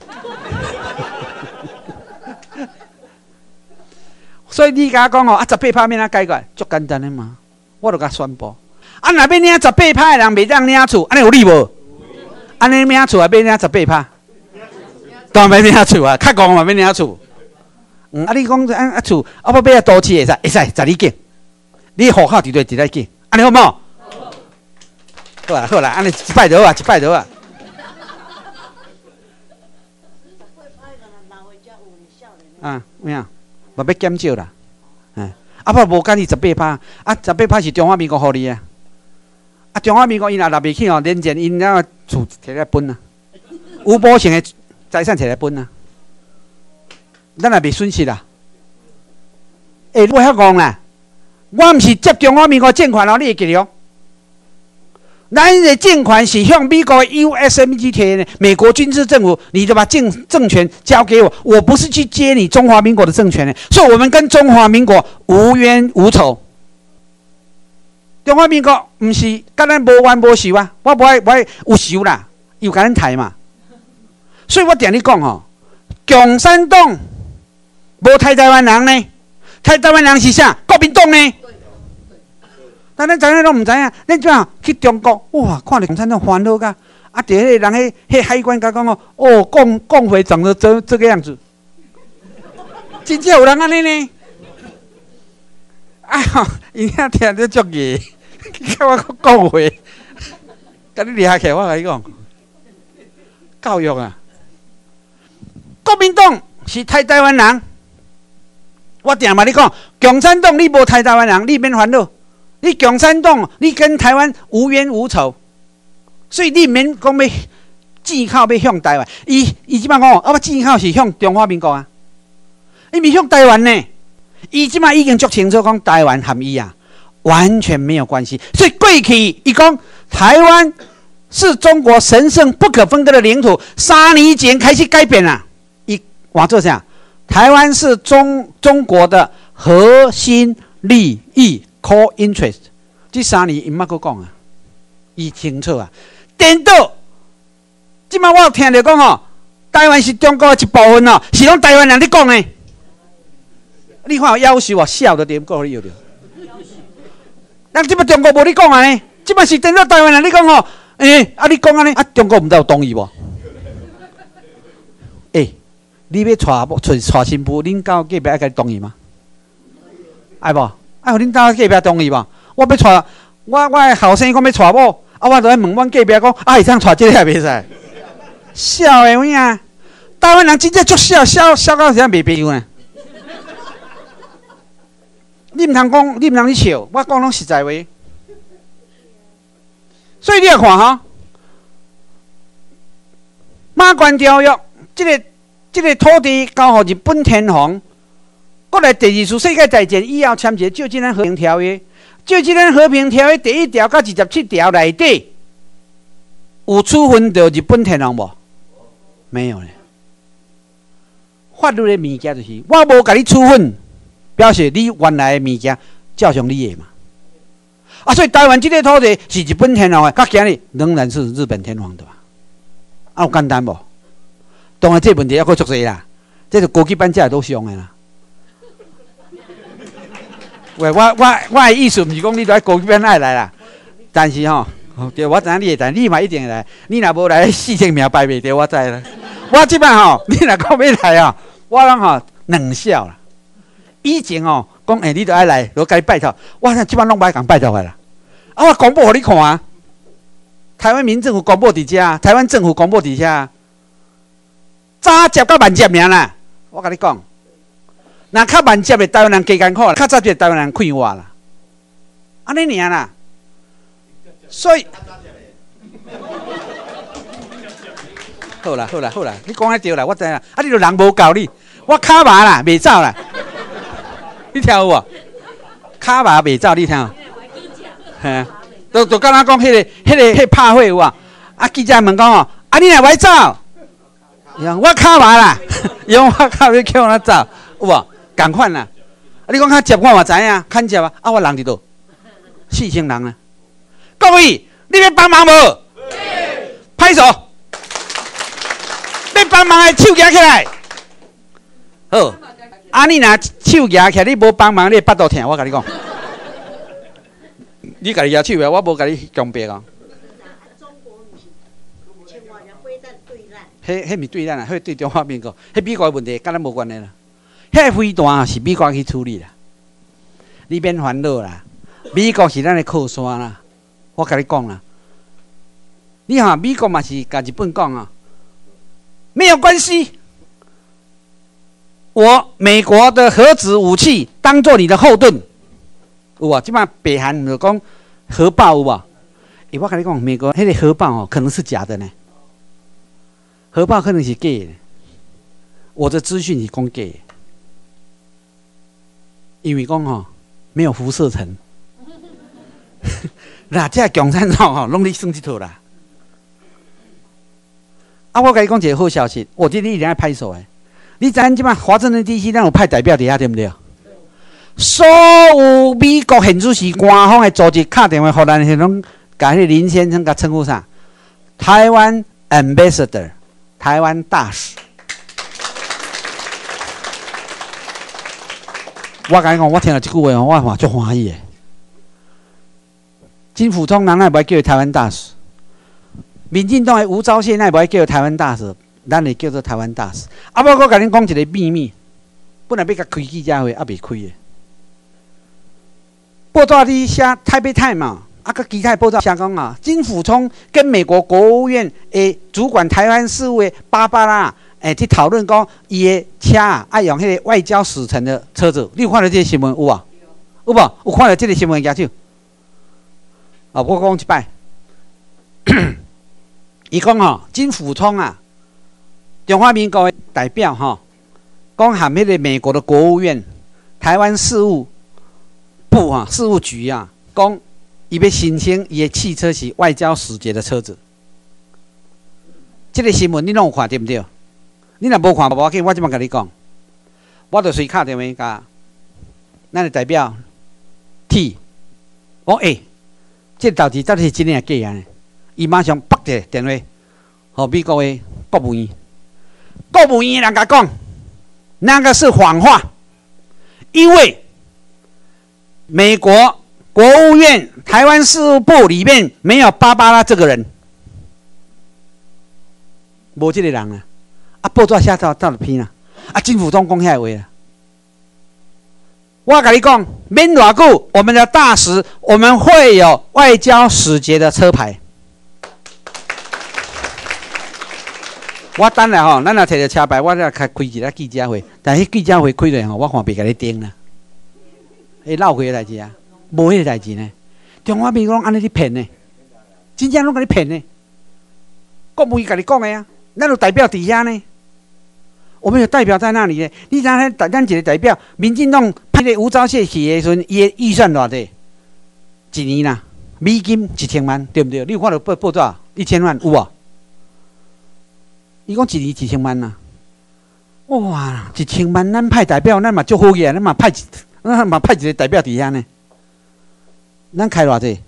所以你甲我讲哦，啊，十八趴免怎解决？足简单的嘛，我就甲宣布。啊，若要领十八趴的人袂当领厝，安尼有理无？安尼领厝也要领十八趴，当然要领厝啊，较戆嘛要领厝。嗯，啊，你讲啊啊厝，啊要买啊都市会使，会使十二间，你户口伫对伫咧间，安尼好无？好啦好啦，安尼一摆就好啊，一摆就好啊。啊，咩啊？嘛要减少啦，哎，啊不无干你十八趴，啊十八趴是中华民国互你啊，啊中华民国因若纳袂起哦，年前因那厝摕来分啊，有保险的财产摕来分啊。咱也袂损失啦。诶、欸，我遐讲啦，我毋是接中华民国政权哦，你会记得哦。咱的政权是向美国 U S M G 提的，美国军事政府，你就把政政权交给我，我不是去接你中华民国的政权的，所以我们跟中华民国无冤无仇。中华民国毋是跟咱无冤无仇啊，我无爱无爱有仇啦，有甲咱刣嘛。所以我定你讲吼，共产党。无台台湾人呢？台台湾人是啥？国民党呢？但咱知影拢毋知影，恁怎去中国？哇，看着共产党烦恼噶，啊！伫迄个人迄迄海关甲讲哦，哦，共共匪长得这这个样子，真正有人安尼呢？哎呦，伊遐听着足热，叫我讲话，甲你厉害起，我甲你讲，教育啊，国民党是台台湾人。我定嘛，你讲共产党，你无台台湾人，你免烦恼。你共产党，你跟台湾无冤无仇，所以你免讲要指口要向台湾。伊伊即摆讲，啊，我指口是向中华民国啊，伊未向台湾呢。伊即摆已经足清楚讲台湾含伊啊，完全没有关系。所以过去伊讲台湾是中国神圣不可分割的领土，三年前开始改变啦。伊换做啥？台湾是中中国的核心利益 （core interest）。这三年伊毋捌阁讲啊，伊清楚啊。颠倒，即摆我有听着讲哦，台湾是中国的一部分哦，是拢台湾人咧讲的。你看有夭寿哦，笑着点过你有着。咱即摆中国无你讲啊呢，即摆是颠倒台湾人咧讲哦。诶、欸，啊你讲安尼，啊中国毋知有同意无？诶、欸。你要娶某、娶娶新妇，恁家隔壁爱甲你同意吗？爱无？爱互恁家隔壁同意无？我要娶，我我的后生讲要娶某，啊，我就来问阮隔壁讲，啊，会当娶这个也袂使？笑的咩啊？台湾人真正足笑，笑笑到现在袂朋友呢。你毋通讲，你毋通去笑，我讲拢实在话。所以你要看哈，马关条约这个。这个土地交予日本天皇，过来第二次世界大战以后签一个旧金山和平条约。旧金山和平条约第一条到二十七条内底有处分到日本天皇无？没有咧。法律的物件就是，我无甲你处分，表示你原来的物件照常你的嘛。啊，所以台湾这个土地是日本天皇的，到今日仍然是日本天皇的嘛。啊，有简单无？当然，这问题还佫足侪啦，这是高级班才会都上的啦。喂，我我我的意思毋是讲你在高级班爱来啦，但是吼，对我知影你会来，你嘛一定会来。你若无来，四千名排袂着，我知啦。我即摆吼，你若讲要来哦，我拢吼两笑啦。 以前哦，讲哎，你都爱来，我甲你拜托，我现即摆拢不爱讲拜托的啦。啊，我公布互你看啊，台湾民政府公布伫遮，台湾政府公布伫遮，早接到晚接尔啦。我甲你讲，若较晚接的台湾人加艰苦啦，较早接的台湾人快活啦。安尼尔啦，所以。好啦好啦好啦，你讲得对啦，我知啦。啊，你著人无够你，我卡麻啦，袂走啦。你听有无？卡麻袂走，你听有？嘿，都都敢若讲迄个、迄个、迄拍火有无？啊，记者问讲哦，啊，你若袂走？我卡麻啦，用我卡要叫我走，有无？共款啦。啊，你讲较接我嘛知影，看接啊，啊，我人伫倒，四千人啊。各位，你要帮忙无？拍手。要帮忙的手举起来，好。啊，你若手举起来，你无帮忙，你巴肚疼。我甲你讲，你家己举手啊，我无甲你强迫哦。迄迄咪对咱啊，迄对中华民国，迄美国的问题，跟咱无关系啦。迄飞弹是美国去处理啦，你免烦恼啦。美国是咱的靠山啦，我甲你讲啦。你看美国嘛是甲日本讲啊。没有关系，我美国的核子武器当做你的后盾，有无？即摆北韩就讲核爆有无？欸，我跟你讲，美国迄个核爆哦，可能是假的呢，核爆可能是假的。我的资讯是讲假的，因为讲哦，没有辐射层，那这共产党哦，拢咧算这套啦。啊！我甲你讲一个好消息，我今天一定要拍手诶！你知影即摆华盛顿 D C 咱有派代表伫遐对不对？所有美国现主是官方的组织敲电话互咱，迄种甲迄个林先生甲称呼啥？台湾 Ambassador， 台湾大使。我甲你讲，我听到即句话，我嘛足欢喜诶。金溥聪人哪会叫台湾大使？民进党的吴钊燮那不爱叫台湾大使，咱会叫做台湾大使。啊，我我甲恁讲一个秘密，本来要甲开记者会，啊未开的。报纸里写台北泰嘛，啊个其他报纸写讲啊，金溥聪跟美国国务院诶主管台湾事务的芭芭拉诶去讨论讲，伊的车啊爱用迄个外交使臣的车子。你有看到这个新闻有啊？有无？有看到这个新闻举手？啊，我讲一摆。伊讲吼，金溥聪啊，中华民国的代表吼，讲含迄个美国的国务院台湾事务部啊事务局啊，讲伊要申请伊的汽车是外交使节的车子。这个新闻你拢有看对不对？你若无看无要紧，我即摆甲你讲，我就随敲电话甲咱的代表 T， 讲诶、欸，这代志到底是真诶假啊？伊马上拨一个电话，互美国的国务院，国务院人甲讲，那个是谎话，因为美国国务院台湾事务部里面没有芭芭拉这个人，无这个人啊！啊，报纸写到到了篇啊！啊，金溥聪讲遐话啊！我甲你讲，免偌久，我们的大使我们会有外交使节的车牌。我等下吼，咱若摕着车牌，我再开开一个记者会。但迄记者会开落吼，我看别甲你盯啦，会闹回代志啊，无迄个代志呢。中华民国拢安尼去骗呢，真正拢甲你骗呢。国务院甲你讲的啊，咱有代表伫遐呢，我们有代表在那里呢。你知影咱咱一个代表，民进党派个吴钊燮去的时阵，伊的预算偌济？一年啦，美金一千万，对不对？你有看到报报纸一千万有无？伊讲一年一千万呐、啊，哇，一千万，咱派代表，咱嘛足好个，咱嘛派，咱嘛派一个代表伫遐呢。咱开偌济？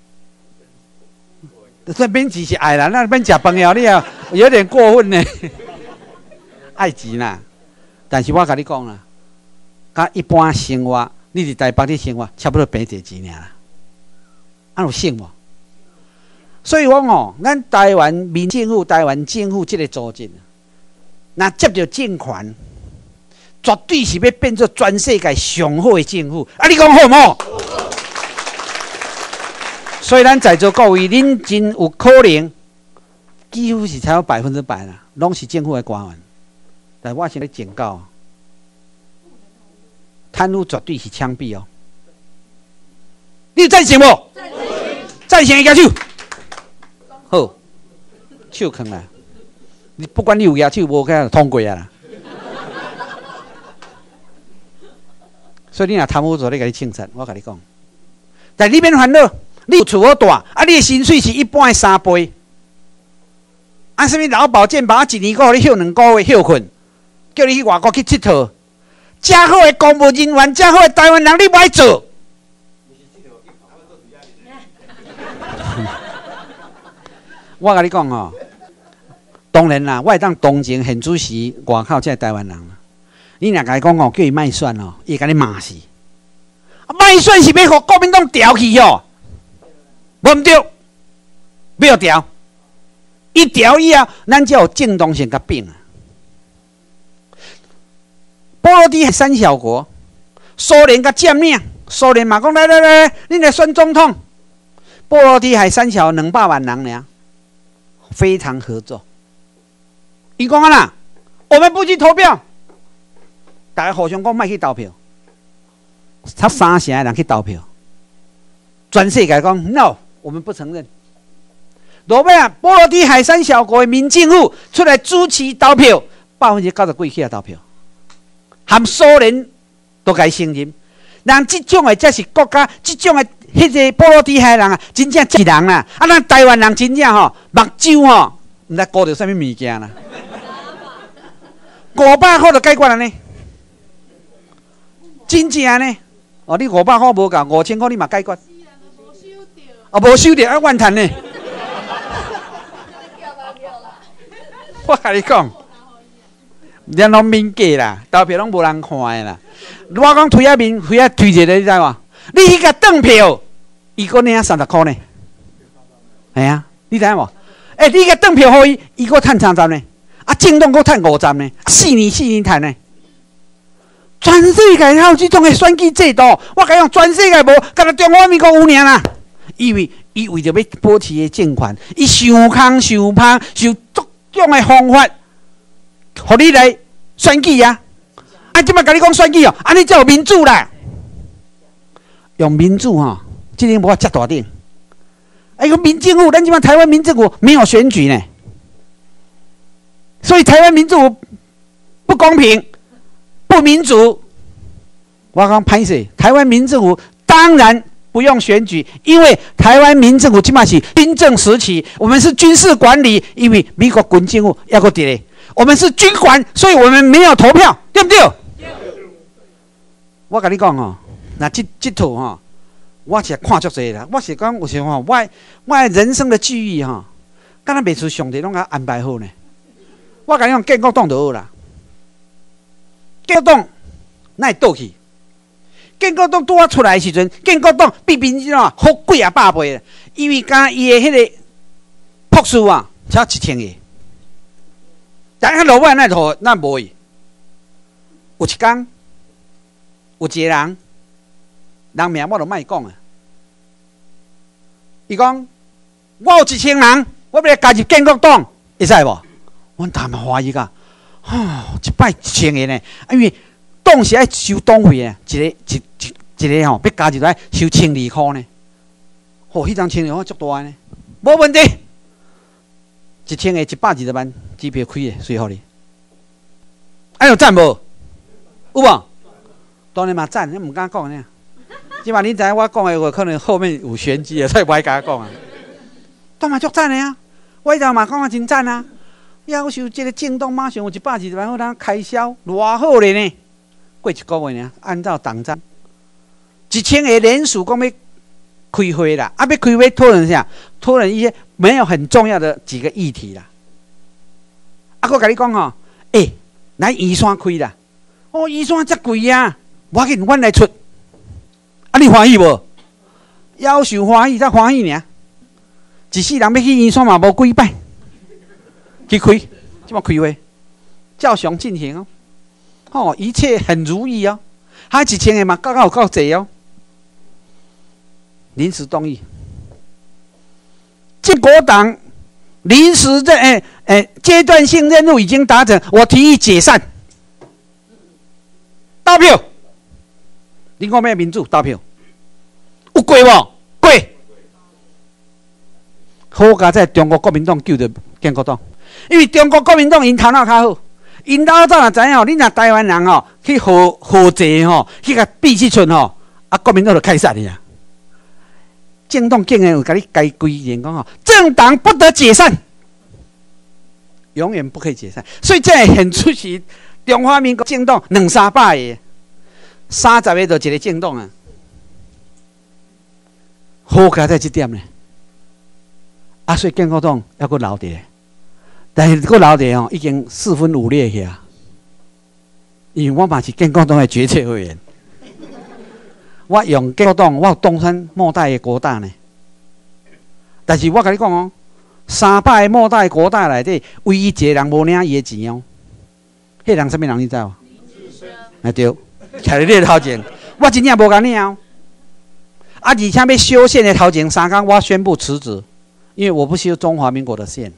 这免钱是爱啦，咱免食饭了，你啊有点过分呢。爱钱啦，但是我甲你讲啦，甲一般生活，你伫台北的生活，差不多平一钱尔啦，安有省无？所以讲哦，咱台湾民政府、台湾政府这个组织，若接到政权， 绝对是要变做全世界上好的政府。啊，你讲好唔好？所以咱在座各位，恁真有可能，几乎是超过百分之百啦，拢是政府的官员。但我现在警告，贪污绝对是枪毙哦。你有赞成无？赞成的举手。好，手放啦。你不管你有举手无，该通过啊啦。所以你若贪污做，你甲你清察，我甲你讲。但你免烦恼，你有厝好大，啊，你的薪水是一般的三倍。啊，什么劳保健保，一年够你休两个月休困，叫你去外国去佚佗。遮好的公务人员，遮好的台湾人，你不爱做。我甲你讲吼，当然啦，我会当同情现主席外口这台湾人。你若甲伊讲哦，叫伊卖选哦，伊甲你骂死。卖选是要互国民党调去哦，无毋对，要调。一调以后，咱才有正当性甲变啊。波罗的海三小国，苏联甲占领，苏联嘛讲来来来，恁来选总统。波罗的海三小两百万人尔，非常合作。伊讲啊啦，我们不去投票。大家互相讲，莫去投票，差三成的人去投票，全世界讲 no， 我们不承认。落尾啊，波罗的海三小国的民政府出来主持投票，百分之九十几去啊投票，含苏联都该承认。人这种的才是国家，这种的迄个波罗的海人啊，真正是人啦。啊，咱台湾人真正吼，目睭吼，毋知顾到啥物物件啦。五百块就解决了呢。真正呢？哦，你五百块无够，五千块你嘛解决？哦，无收到啊，怨叹呢。我甲你讲，咱拢免假啦，投票拢无人看的啦。我讲推啊面，推啊推一个，你知无？你迄个转票，伊个领三十块呢。系啊，你知无？诶、欸，你个转票互伊，伊个趁三十呢。啊，政党个趁五十呢，四年四年趁呢。全世界还有这种的选举制度，我甲你讲，全世界无，干那中华民国有尔啦。因为伊为着要保持个政权，伊想空想胖，想各种的方法，互你来选举啊！啊，即摆甲你讲选举哦，安尼才有民主啦。用民主吼、哦，即点无法遮大顶。哎，个民政府，咱即摆台湾民政府没有选举呢，所以台湾民政府不公平。不民主，我讲歹势，台湾民政府当然不用选举，因为台湾民政府起码是军政时期，我们是军事管理，因为美国军政府要个伫咧，我们是军管，所以我们没有投票，对不对？对。我跟你讲哦，那这这套哈，我是看足济啦，我是讲有时候吼，我我人生的际遇哈，敢若袂出上帝拢甲安排好呢。我跟你讲，建国党就好啦。建国党哪会倒去？建国党拄我出来的时阵，建国党比民进党好几啊百倍，因为敢伊的迄个朴素啊，才一千个。但係老外那头那无伊，有一天有一个人，人名我都莫讲啊。伊讲我有一千人，我要来加入建国党，会使无？阮他妈怀疑噶。哦，一摆一千个呢，因为党是爱收党费的，一个一一一个吼，要加入来收千二块呢。哦，迄张千二块足大呢，无问题。一千个一百二十万机票开的，随互你。哎有赞无？有无？当然嘛赞，你唔敢讲呢。即嘛你知我讲的话，可能后面有玄机啊，所以唔爱甲讲啊。当嘛足赞的啊，我迄阵嘛讲啊真赞啊。要求这个政党马上有一百二十万，咱开销偌好咧呢？过一个月呢，按照党章，一千个联署讲要开会啦，啊要开会讨论啥？讨论一些没有很重要的几个议题啦。啊，我甲你讲吼，诶、欸，来预算开啦，哦，预算遮贵啊，我紧阮来出，啊你欢喜无？要求欢喜才欢喜尔，一世人要去预算嘛无几摆。去开，即马开会，照常进行哦。 哦，一切很如意哦，还一千个嘛，刚刚有够济哦。临时动议，建国党临时任诶诶阶段性任务已经达成，我提议解散。投票，你讲咩民主？投票，有过无？过。好佳在中国国民党救着建国党，因为中国国民党因头脑较好。因老早若知影吼，你若台湾人吼去和和济吼，去甲闭去村吼，啊国民党就开杀你啊！政党竟然有甲你改规言讲吼，政党不得解散，永远不可以解散。所以这很出奇，中华民国政党两三百个，三十个就一个政党啊，好佳在这点呢。啊，所以建国党还阁留伫。但是个老弟哦，已经四分五裂去啊！因为我嘛是建国党的决策委员，我用建国党，我有东山末代的国大呢。但是我甲你讲哦，三百个末代国大内底，唯一一个人无领伊的钱哦。迄个人什么人你知无？啊对，徛伫你头前，我真正无甲领哦。啊，而且要修宪的头前三天，我宣布辞职，因为我不修中华民国的宪。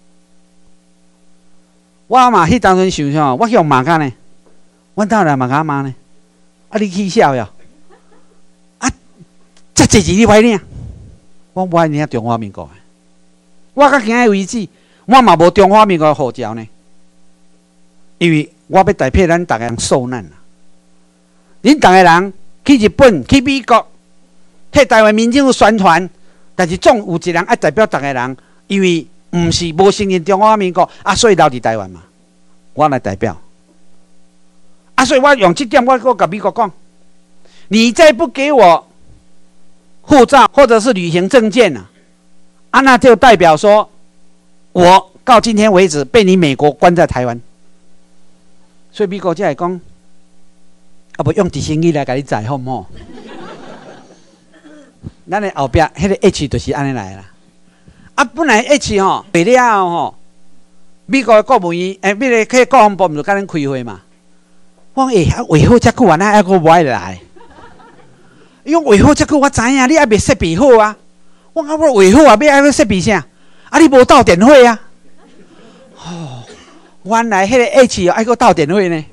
我嘛迄当阵想想，我去用马甲呢，阮兜来马甲骂呢，啊你去笑呀？啊，这这字你歹领，我无爱领中华民国的，我到今日为止，我嘛无中华民国的护照呢，因为我要代表咱逐个人受难啦。恁逐个人去日本、去美国，替台湾民众宣传，但是总有一人爱代表逐个人，因为。唔是无承认中华民国啊，所以留伫台湾嘛，我来代表啊，所以我用这点，我我甲美国讲，你再不给我护照或者是旅行证件啊，啊，那就代表说，我到今天为止被你美国关在台湾，所以美国才会讲，啊不用直升机来甲你载好唔好？咱的后壁迄个 H 就是安尼来啦。啊，本来 H 吼，过了后吼，美国的国务院，诶，美个去国防部毋就甲咱开会嘛？我讲诶，啊，话好遮久啊，那还阁无爱来？伊讲话好遮久，我知影，你还未设备好啊？我讲我话好啊，要爱要设备啥？啊，你无到电话啊？哦，原来迄个 H 爱阁到电话呢？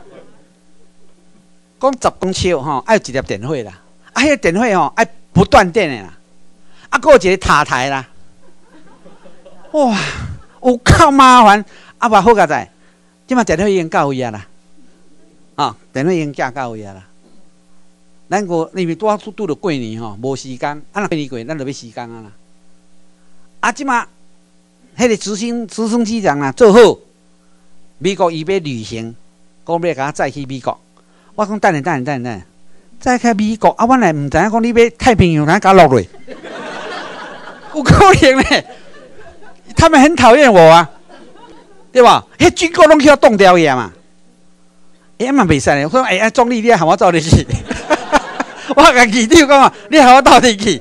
讲十公尺吼，爱有一粒电话啦，啊，迄个电话吼爱不断电的啦，啊，阁有一个塔台啦。哇，有够麻烦！啊，嘛好佳在，即马电话已经到位啊啦，啊，电话已经寄到位啊啦。咱个因为拄啊拄着过年吼，无时间，啊，若过年过，咱就要时间啊啦。啊，即马迄个直升直升机长啊做好，美国伊要旅行，讲要甲我载去美国。我讲等下等下等下等下，载去美国啊，我来毋知影讲你要太平洋哪甲落落，有可能咧。他们很讨厌我啊，对吧？迄军国拢去要冻掉呀嘛，哎嘛袂使咧。我说哎呀，总理你喊我走入去，我甲记者讲啊，你喊我到底去，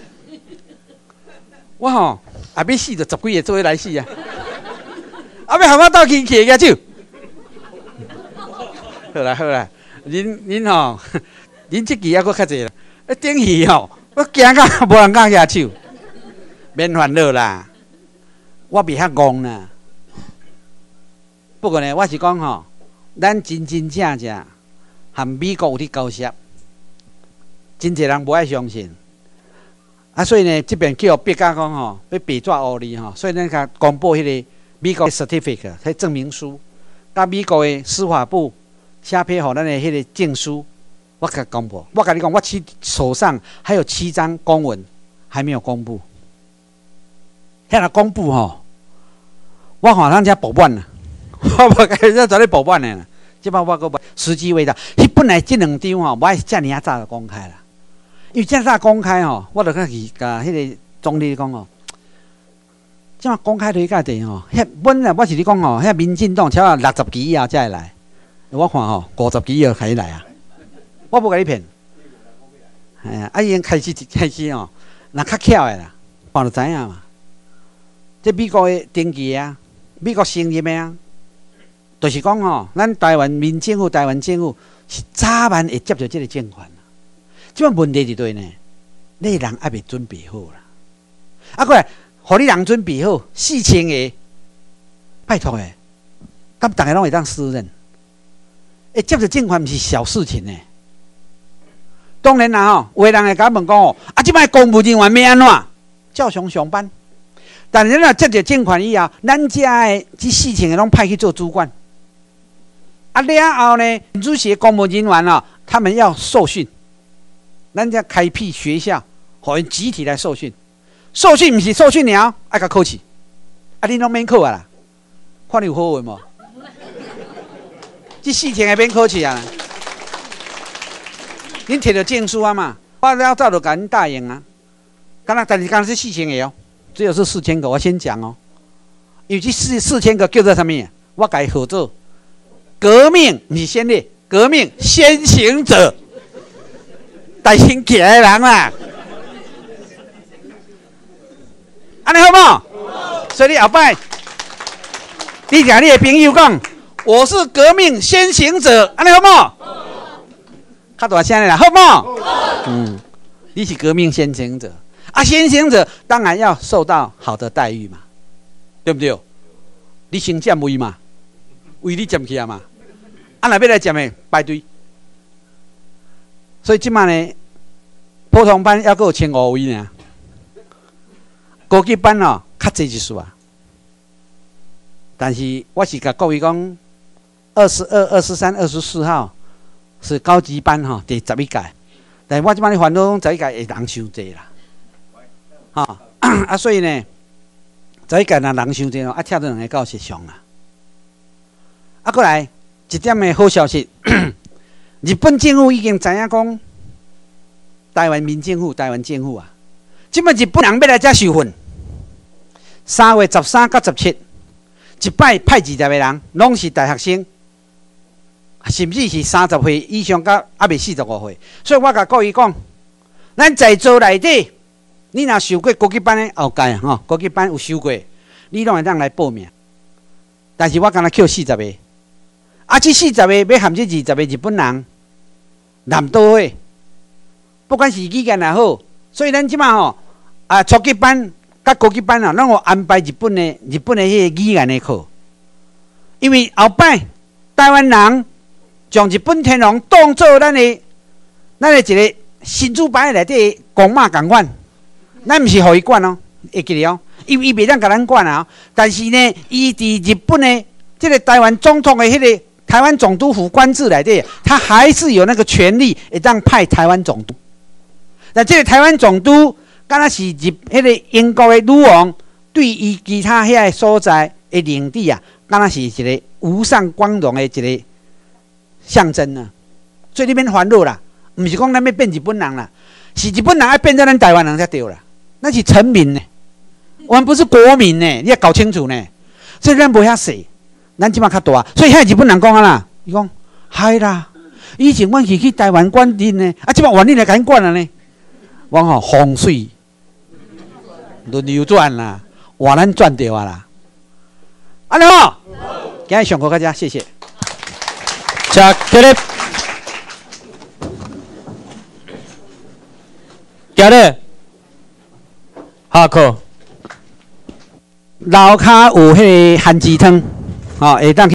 我吼也要死就十几个做伙来死啊，啊要喊我到去去个手，好啦好啦，恁恁吼，恁这期还阁较济啦，啊顶去吼，我惊到无人敢举手，免烦恼啦。我袂遐戆啦，不过呢，我是讲吼，咱真真正正和美国有伫交涉，真侪人无爱相信，啊，所以呢，这边叫别家讲吼，要白纸黑字吼，所以咱甲公布迄个美国 certificate， 迄证明书，甲美国的司法部写批互咱的迄个证书，我甲公布。我甲你讲，我七手上还有七张公文还没有公布，遐若公布吼。我好像遮保管啦，我无该在做咧保管的啦。即摆我个时机未到，迄本来即两张吼，我爱遮尔啊早就公开啦。因为遮早公开吼，我就甲伊甲迄个总理讲吼，即摆公开对价地吼，迄本来我是咧讲吼，遐民进党超啊六十期以后才会来，我看吼五十期以后开始来啊，我无甲你骗。哎呀，啊已经开始开始吼，若较巧的啦，看就知影嘛。这美国的登记啊。美国承认的啊， 就是讲吼，咱台湾民政府、台湾政府是早晚会接到这个政权。即个问题伫对呢，你人还未准备好啦。啊，过来，互你人准备好，四千个，拜托诶，咁大家拢会当胜任。会接到政权毋是小事情呢。当然啦吼，有诶人会甲问讲哦，啊，即摆公务人员要安怎？照常上班。但是若接到政权以后，咱遮诶即四千个拢派去做主管。啊了后呢，主席公务人员哦，他们要受训。咱遮开辟学校，互因集体来受训。受训毋是受训了，爱甲考试。啊，恁拢免考啊啦，看你有好运无？即四千个免考试啊！恁摕到证书啊嘛，我了早就甲恁答应啊。敢若但是敢是四千个哦，只有是四千个，我先讲哦。因为这四四千个叫做啥物？我甲伊合作，革命毋是先烈，革命先行者，带先起来的人啦。安尼好不好？所以你后摆，你甲你的朋友讲，我是革命先行者，安尼好不好？较大声的啦，好不好？嗯，你是革命先行者啊，先行者当然要受到好的待遇嘛，对不对？你先占位嘛，位你占起啊嘛，啊若要来占的排队。所以即摆呢，普通班还阁有千五位呢。高级班哦，较济一数啊。但是我是甲各位讲，二十二、二十三、二十四号是高级班吼、哦，第十一届。但是我即摆咧烦恼讲，十一届会人伤济啦，哈、哦、啊，所以呢，十一届若人伤济哦，啊，跳到两个教室上啦。啊，过来一点的好消息，日本政府已经知影讲，台湾民政府、台湾政府啊，即摆日本人要来遮受训。三月十三到十七，一摆派二十个人，拢是大学生，甚至是三十岁以上到还未四十五岁。所以我甲各位讲，咱在座内底，你若受过高级班的后届吼，高级班有受过，你拢会当来报名。但是我敢若扣四十个，啊，这四十个要含这二十个日本人，南岛的，不管是语言也好，所以咱即摆吼啊，初级班。甲高级班啊，咱有安排日本的日本的迄个语言的课，因为后摆台湾人将日本天皇当做咱的咱的一个新主牌内底公马共款，咱毋是互伊管哦，会记得哦，因为伊袂当甲咱管啊。但是呢，伊伫日本的这个台湾总统的迄个台湾总督府官制内底，他还是有那个权利会当派台湾总督。那这个台湾总督。敢若是日迄个英国的女王对伊其他遐个所在的领地啊，敢若是一个无上光荣的一个象征啊。所以你免烦恼啦，毋是讲咱要变日本人啦，是日本人要变成咱台湾人才对啦。那是臣民呢，我们不是国民呢，你要搞清楚呢。所以咱无遐细，咱即马较大。所以遐日本人讲啊啦，伊讲嗨啦，以前阮是去台湾管恁呢，啊，即马换恁来甲阮管了呢。我吼风水轮流转啦，换咱转掉啊啦。安尼好，今日上课到这，谢谢。 Check it。今日下课。 楼骹有迄个番薯汤，吼、哦，会当。